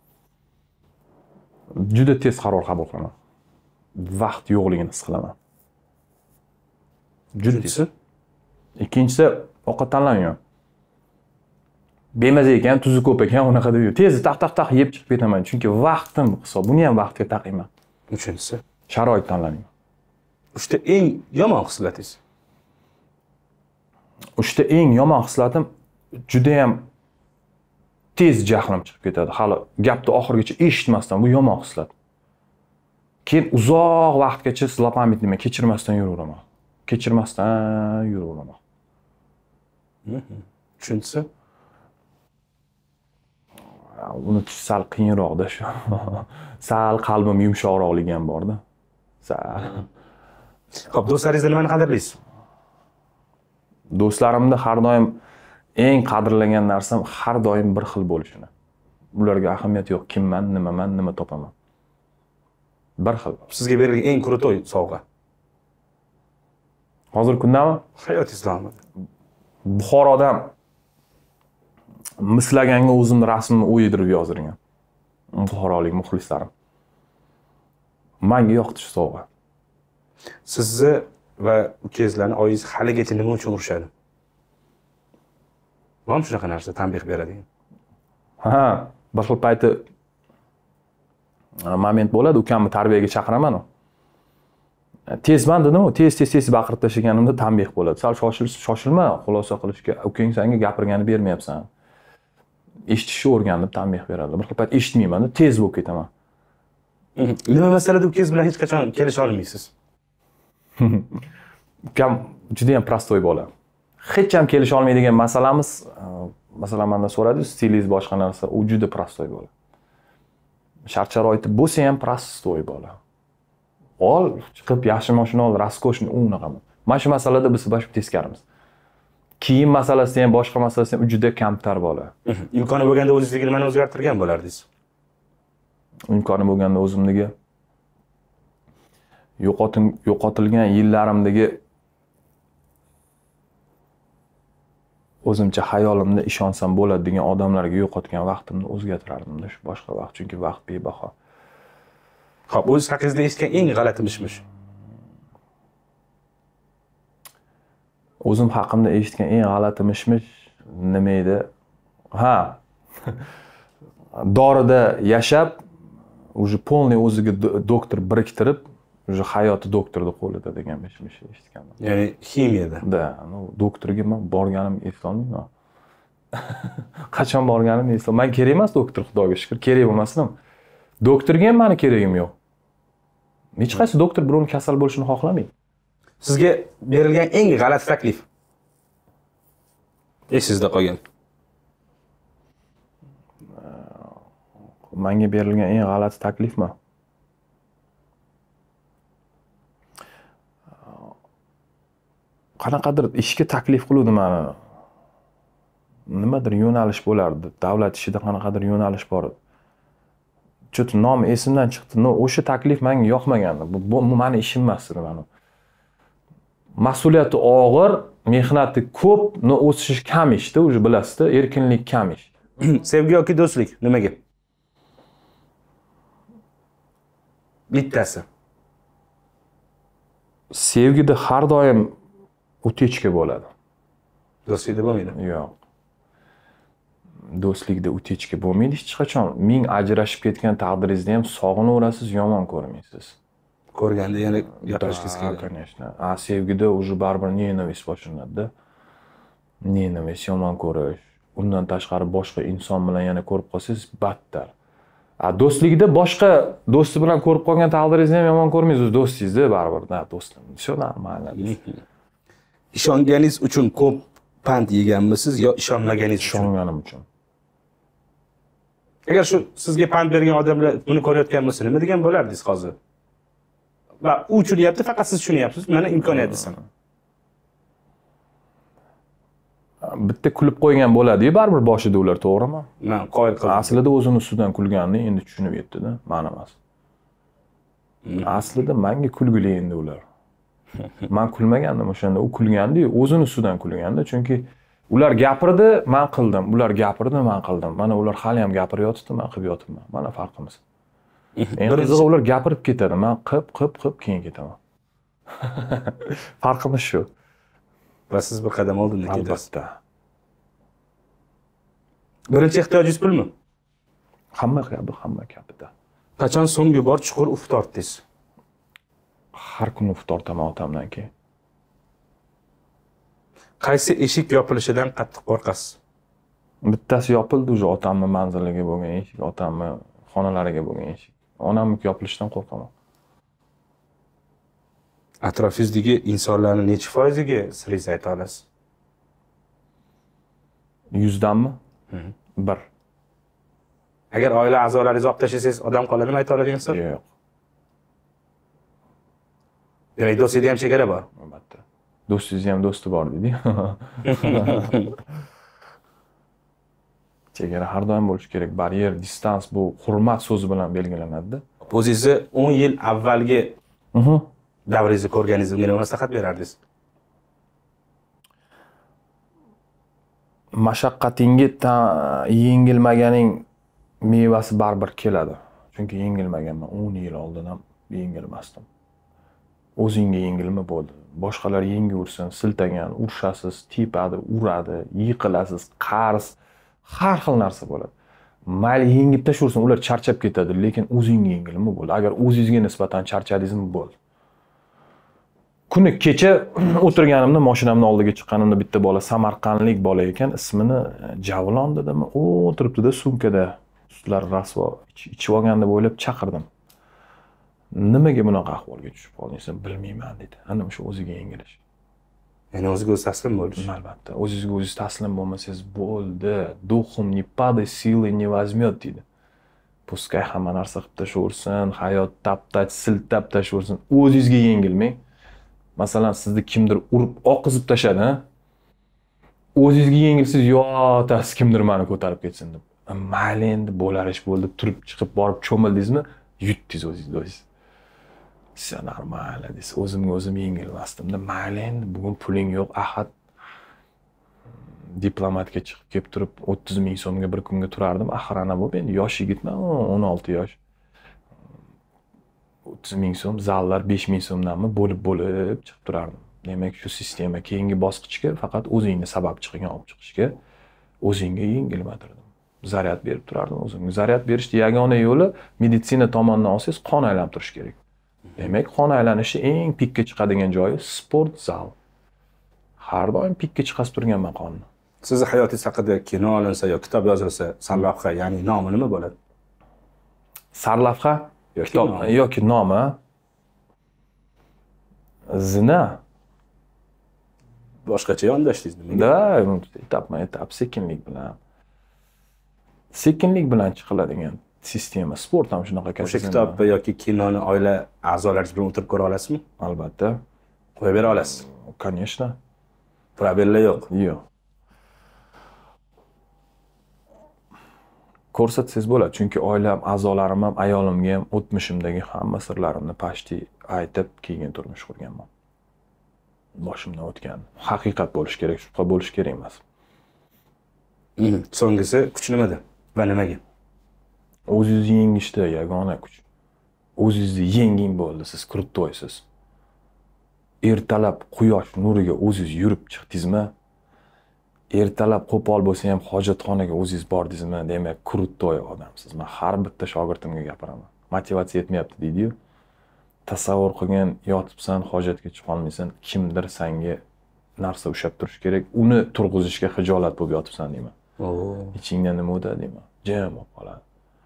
Juda tez qaror qabul qilaman. Vaqt yo'qligini his qilaman. Juda tez. Ikkinchisi ovqat tanlamayman. Bemaza ekan, tuzi ko'p ekan, unaqa deb tez taq yeb chiqib ketaman. Chunki vaqtim hisob. Buni ham vaqtga taqiyman. Uchinchisi sharoit tanlamayman. 3 ta eng yomon hislatingiz. 3 ta eng yomon hislatim juda ham tez jahlim chiqib ketadi. Hali gapni oxirigacha eshitmasdan bu yomon hislat. Keyin uzoq vaqtgacha zlopamidni kechirmasdan yuraveraman. Uchinchisi uni sal qiyinroqda shu. Sal qalbim yumshoqroqligi ham borda. Sal. Xo'p, do'stlaringizni nimani qadrlaysiz? Do'stlarimni har doim eng qadrlagan narsam har doim bir xil bo'lishini. Ularga ahamiyat yo'q, kimman, nimaman, nima topaman. Bir xil. Sizga berilgan eng krutoy sovg'a. Hozir kundami? Hayotingiz davomida. Buxorodan mislaganga o'zimni rasmimni o'ydirib yozdirgan. Buxorolik muxlislarim. Menga yoqdi shu sovg'a. Sizni va ukangizlarni oyingiz haligacha nima uchun urishadi? Bormi shunaqa narsa tanbeh beradigan? Ha, bir xil payti moment bo'ladi, ukamni tarbiyaga chaqiraman. Tezman dedim-ku, tez baqirib tashlaganimda tanbeh bo'ladi. Sal shoshilma, xulosa qilishga. Ukang senga gapirganini bermayapsan. Eshitishni o'rganib tanbeh beradi. Bir xil payt eshitmayman, tez bo'lib ketaman. Nima masalada ukangiz bilan hech qachon kelisha olmaysiz? Ukam juda ham prostoy bola. Hech ham kelisha olmaydigan masalamiz, masalan, mendan so'radi, stilingiz boshqa narsa, u juda prostoy bola. Shart-sharoiti bo'lsa ham prostoy bola. Ol, chiqib yaxshi mashina ol, raskoshni unaqa. Mana shu masalada biz boshqa teskarimiz. Kiyim masalasida ham, boshqa masalasida ham juda kamtar bola. Imkoni bo'lganda o'zingizni nimani o'zgartirgan bo'lardingiz? Imkoni bo'lganda o'zimniki yo'qotilgan yillarimdagi o'zimcha hayolimda ishonsam bo'ladi degan odamlarga yo'qotgan vaqtimni o'zgartirardim-da, shu boshqa vaqt, chunki vaqt bebaho. Xo'p, o'z haqingizda eshitgan eng g'alati mish-mish. O'zim haqimda eshitgan eng g'alati mish-mish nima edi? Ha. Dorida yashab, уже полный o'ziga doktor biriktirib, уже hayoti doktorning qo'lida degan mish-mish eshitganman. Ya'ni ximiyada. Da, doktorga men borganim eslolmayman. Qachon borganimni eslolmayman. Men kerak emas doktor, Xudoga shukr, kerak bo'lmasdim. Doktorga ham meni keragim yo'q. Hech qaysi doktor birovni kasal bo'lishini xohlamaydi. Sizga berilgan eng g'alati taklif. Esingizda qolgan. Menga berilgan eng g'alati taklifmi? Qanaqadir ishga taklif qiluvdi meni. Nimadir yo'nalish bo'lardi. Davlat ishida qanaqadir yo'nalish bor. Chunki nomi esimdan chiqdi. O'sha taklif menga yoqmagandi. Bu meni ishim emas edi meni. Mas'uliyati og'ir, mehnati ko'p, o'sish kam ishda, o'zi bilasizda, erkinlik kam ish. Sevgi yoki do'stlik nimaga? Bittasi. Sevgida har doim utechka bo'ladi. Do'stlikda bo'lmaydi. Yo'q. Do'stlikda utechka bo'lmaydi hech qachon. Ming ajrashib ketgan taqdiringizda ham sog'inaverasiz, yomon ko'rmaysiz. Ko'rganda yana gapirishgingiz keladi. Конечно. Sevgida уже baribir nenavis boshlanadi-da. Nenavis, yomon ko'rish. Undan tashqari boshqa inson bilan yana ko'rib qolsangiz battar. Do'stlikda boshqa do'sti bilan ko'rib qolgan taqdiringizni ham yomon ko'rmaysiz, do'stingizda baribir. Do'stim. Shu normal. Ishonganingiz uchun ko'p pand yeganmisiz yo ishonmaganingiz uchun? Ishonganim uchun. Agar shu sizga pand bergan odamlar buni ko'rayotgan bo'lsa, nima degan bo'lardingiz hozir? Va u tushunyapti, faqat siz tushunyapsiz. Mana imkoniyat desam. Bitta kulib qo'ygan bo'ladi-yu, baribir boshida ular, to'g'rimi? Men qoyil qildim. Aslida o'zini ustidan kulganini endi tushunib yetdi-da, ma'ni emas. Aslida menga kulgili endi ular. Men kulmagandim o'shanda, u kulgandi-yu, o'zini ustidan kulgandi, chunki ular gapirdi, men qildim, ular gapirdi, men qildim. Mana ular hali ham gapirib yotibdi, men qilib yotibman. Mana farqimiz. Eng qizig'i ular gapirib ketadi, men qilib keyin ketaman. Farqimiz shu. Va siz bir qadam oldinda ketasiz. Albatta. Birinchi ehtiyojingiz pulmi? Hamma kapida. Qachon so'nggi bor chuqur uf tortdingiz? Har kuni uf tortaman otamdan keyin. Qaysi eshik yopilishidan qattiq qo'rqasiz? Bittasi yopildi, o'sha otamni manziliga bo'lgan eshik, otamni xonalariga bo'lgan eshik. Onamniki yopilishidan qo'rqaman. Atrofingizdagi insonlarning necha foiziga siringizni ayta olasiz? 100danmi? 1. Agar oila a'zolaringizni olib tashlasangiz, odam qoladimi ayta oladigansiz? Yo'q, Demak, do'stlikda ham chegara bor. albatta. Do'stingiz ham do'sti bor deydi. Chegara har doim bo'lishi kerak. Baryer, distans bu hurmat so'zi bilan belgilanadi-da. O'zingizni 10 yil avvalgi davringizni ko'rganingizda nima maslahat berardingiz? Mashaqqatingga yengilmaganing mevasi baribir keladi. Chunki yengilmaganman. 10 yil oldin ham yengilmasdim. O'zingga yengilma bo'ldi. Boshqalar yengaversin, siltagan, urishasiz, tepadi, uradi, yiqilasiz, qarz, har xil narsa bo'ladi. Mayli yengib tashaversin, ular charchab ketadi, lekin o'zingga yengilma bo'ldi. Agar o'zingizga nisbatan charchadingizmi bo'ldi. Kuni kecha o'tirganimda, mashinamning oldiga chiqqanimda bitta bola, samarqandlik bola ekan, ismini Javlon dedimi? U o'tiribdi-da sumkada, ustlari rasvo ichib olgan deb o'ylab chaqirdim. Nimaga bunaqa ahvolga tushib qoldingiz? Bilmayman dedi. Ana shu o'ziga yengilish. Ya'ni o'ziga o'zi taslim bo'lish. Albatta, o'zingizga o'zingiz taslim bo'lmasangiz bo'ldi. Duxum не падай, силы не возьмет deydi. Puskay hamma narsa qilib tashaversin, hayot tap-tach siltab tashaversin, o'zingizga yengilmang. Masalan, sizni kimdir urib oqizib tashladi, o'zingizga yengilsiz, yotasiz kimdir meni ko'tarib ketsin deb. Mayli endi bo'lar ish bo'ldi, turib chiqib borib cho'mildingizmi, yutdingiz o'zingiz. Sen normal deysiz, o'zimga o'zim yengilmasdim-da. Mayli endi bugun puling yo'q, ahad diplomatga chiqib kelib turib 30 ming so'mga bir kunga turardim. Axir ana bo'lib endi yosh yigitman, 16 yosh. 30 ming so'm, zallar 5 ming so'mdanmi bo'lib chiqib turardim. Demak, shu sistema keyingi bosqichga faqat o'zingni sababchiligini olib chiqishga o'zingga yengilmatirdim. Zaryad berib turardim o'zimga. Zaryad berishning yagona yo'li meditsina tomonidan olsangiz qon aylantirish kerak. Demak, qon aylanishi eng pikka chiqadigan joyi sport zal. Har doim pikka chiqasib turganman qonni. Sizni hayotingiz haqida kino olinsa yoki kitob yozilsa, sarlavha, ya'ni nomi nima bo'ladi? Sarlavha yoki nomi Zina. Boshqacha yondashdingiz nimaga? Da, etap sekinlik bilan chiqiladigan sistema. Sport ham shunaqa kasb. O'sha kitobni yoki kinoni oila a'zolaringiz bilan o'tirib ko'ra olasizmi? Albatta. Qo'yib bera olasiz. Конечно. Probella yo'q. Yo'q. Ko'rsatsangiz bo'ladi, chunki oilam a'zolarim ham, ayolimga ham o'tmishimdagi hamma sirlarimni pashti aytib, keyin turmush qurganman. Boshimdan o'tgan. Haqiqat bo'lish kerak, shubha bo'lish kerak emas. So'nggisi kuch nimada va nimaga? O'zingizni yengishda yagona kuch. O'zingizni yenging bo'ldi, siz kruttoysiz. Ertalab quyosh nuriga o'zingiz yurib chiqdingizmi? Ertalab qo'pol bo'lsa ham hojatxonaga o'zingiz bordingizmi? Demak, kruttoy odamsiz. Men har bitta shogirdimga gapiraman. Motivatsiya yetmayapti deydi-yu. Tasavvur qilgan, yotibsan, hojatga chiqa olmaysan, kimdir senga narsa ushab turish kerak. Uni turg'izishga xijolat bo'lib yotibsan deyman. Ichingda nima o'tadi deyman. Jim bo'lib qoladi.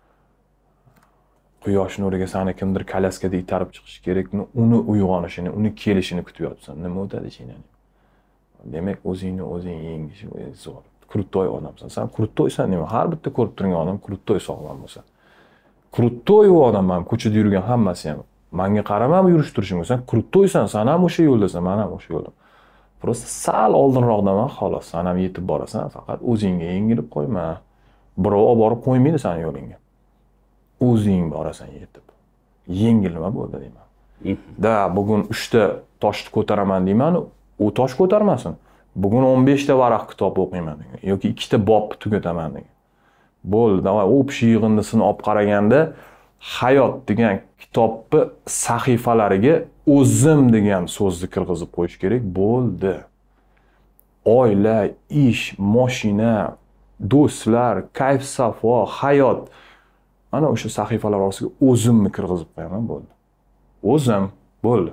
Quyosh nuriga seni kimdir kalaskada itarib chiqish kerak, uni uyg'onishini, uni kelishini kutib yotibsan. Nima o'tadi ichingdan? Demak, o'zingni o'zing yengish zo'r. Kruttoy odamsan. Sen kruttoysan deyman. Har bitta ko'rib turgan odam kruttoy sog'lom bo'lsa. Kruttoy u odam ham ko'chada yurgan hammasi ham. Menga qaramam yurish turishim. Sen kruttoysan, sen ham o'sha yo'ldasan, men ham o'sha yo'lda. Prosta sal oldinroqdaman, xolos. Sen ham yetib borasan, faqat o'zingga yengilib qo'yma. Birov olib borib qo'ymaydi seni yo'lingga. O'zing borasan yetib. Yengilma bo'ldi deyman. Da bugun 3 ta toshni ko'taraman deyman, u tosh ko'tarmasin. Bugun 15 ta varaq kitob o'qiyman degan yoki 2 ta bob tugataman degan. Bo'ldi, davay общий yig'indisini olib qaraganda hayot degan kitobni sahifalariga o'zim degan so'zni kirgizib qo'yish kerak. Bo'ldi. Oila, ish, mashina, do'stlar, kayf safo, hayot. Ana o'sha sahifalar orasiga o'zimni kirgizib qo'yaman, bo'ldi. O'zim, bo'ldi.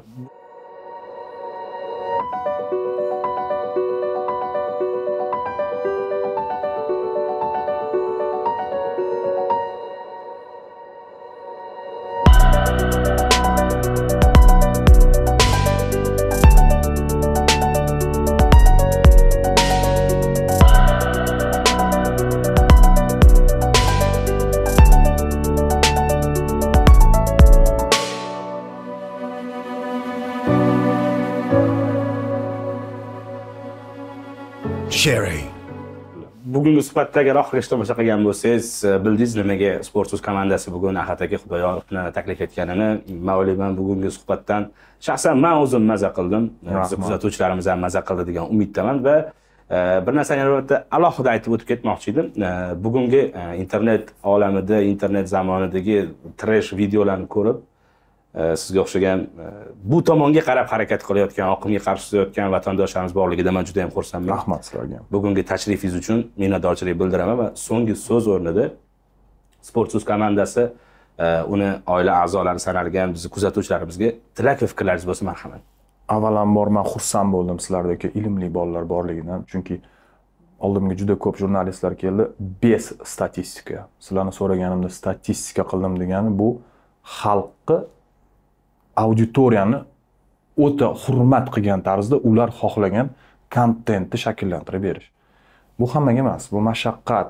Sherry. Bugungi suhbatdagi oxirgi tomosha qilgan bo'lsangiz, bildingiz nimaga Sportso'z komandasi bugun Ahad aka Xudoyorovni taklif etganini. Men o'ylayman, bugungi suhbatdan shaxsan men o'zim maza qildim. Biz kuzatuvchilarimiz ham maza qildi degan umiddaman va bir narsani albatta alohida aytib o'tib ketmoqchi edim. Bugungi internet olamida, internet zamonidagi trash videolarni ko'rib, sizga o'xshagan bu tomonga qarab harakat qilayotgan, oqimga qarshi suzayotgan vatandoshlarimiz borligidan men juda ham xursandman. Rahmat sizlarga. Bugungi tashrifingiz uchun minnatdorchilik bildiraman va so'nggi so'z o'rnida Sportso'z komandasi uni oila a'zolari sanalgan bizni kuzatuvchilarimizga tilak va fikrlaringiz bo'lsa marhamat. Avvalambor men xursand bo'ldim sizlardagi ilmli bolalar borligidan, chunki oldimga juda ko'p jurnalistlar keldi, bez statistika. Sizlarni so'raganimda statistika qildim degani bu xalqni auditoriyani o'ta hurmat qilgan tarzda ular xohlagan kontentni shakllantirib berish. Bu hammaga emas, bu mashaqqat.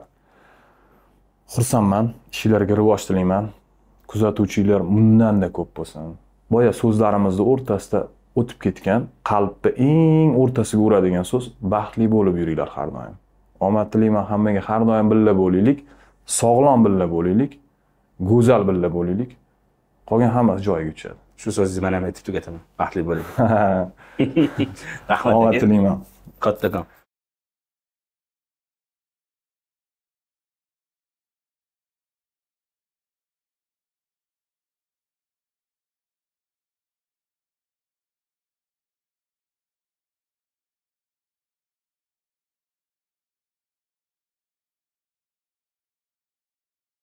Xursandman, ishlarga rivoj tilayman. Kuzatuvchilar bundan-da ko'p bo'lsin. Boya so'zlarimizning o'rtasida o'tib ketgan, qalbni eng o'rtasiga uradigan so'z baxtli bo'lib yuringlar har doim. Omad tilayman hammaga, har doim birga bo'laylik, sog'lom birga bo'laylik, go'zal birga bo'laylik. Qolgan hammasi joyiga tushadi. Shu so'zingizni men ham aytib tugataman. Baxtli bo'ling. Rahmat. Omad tilayman. Kattakon.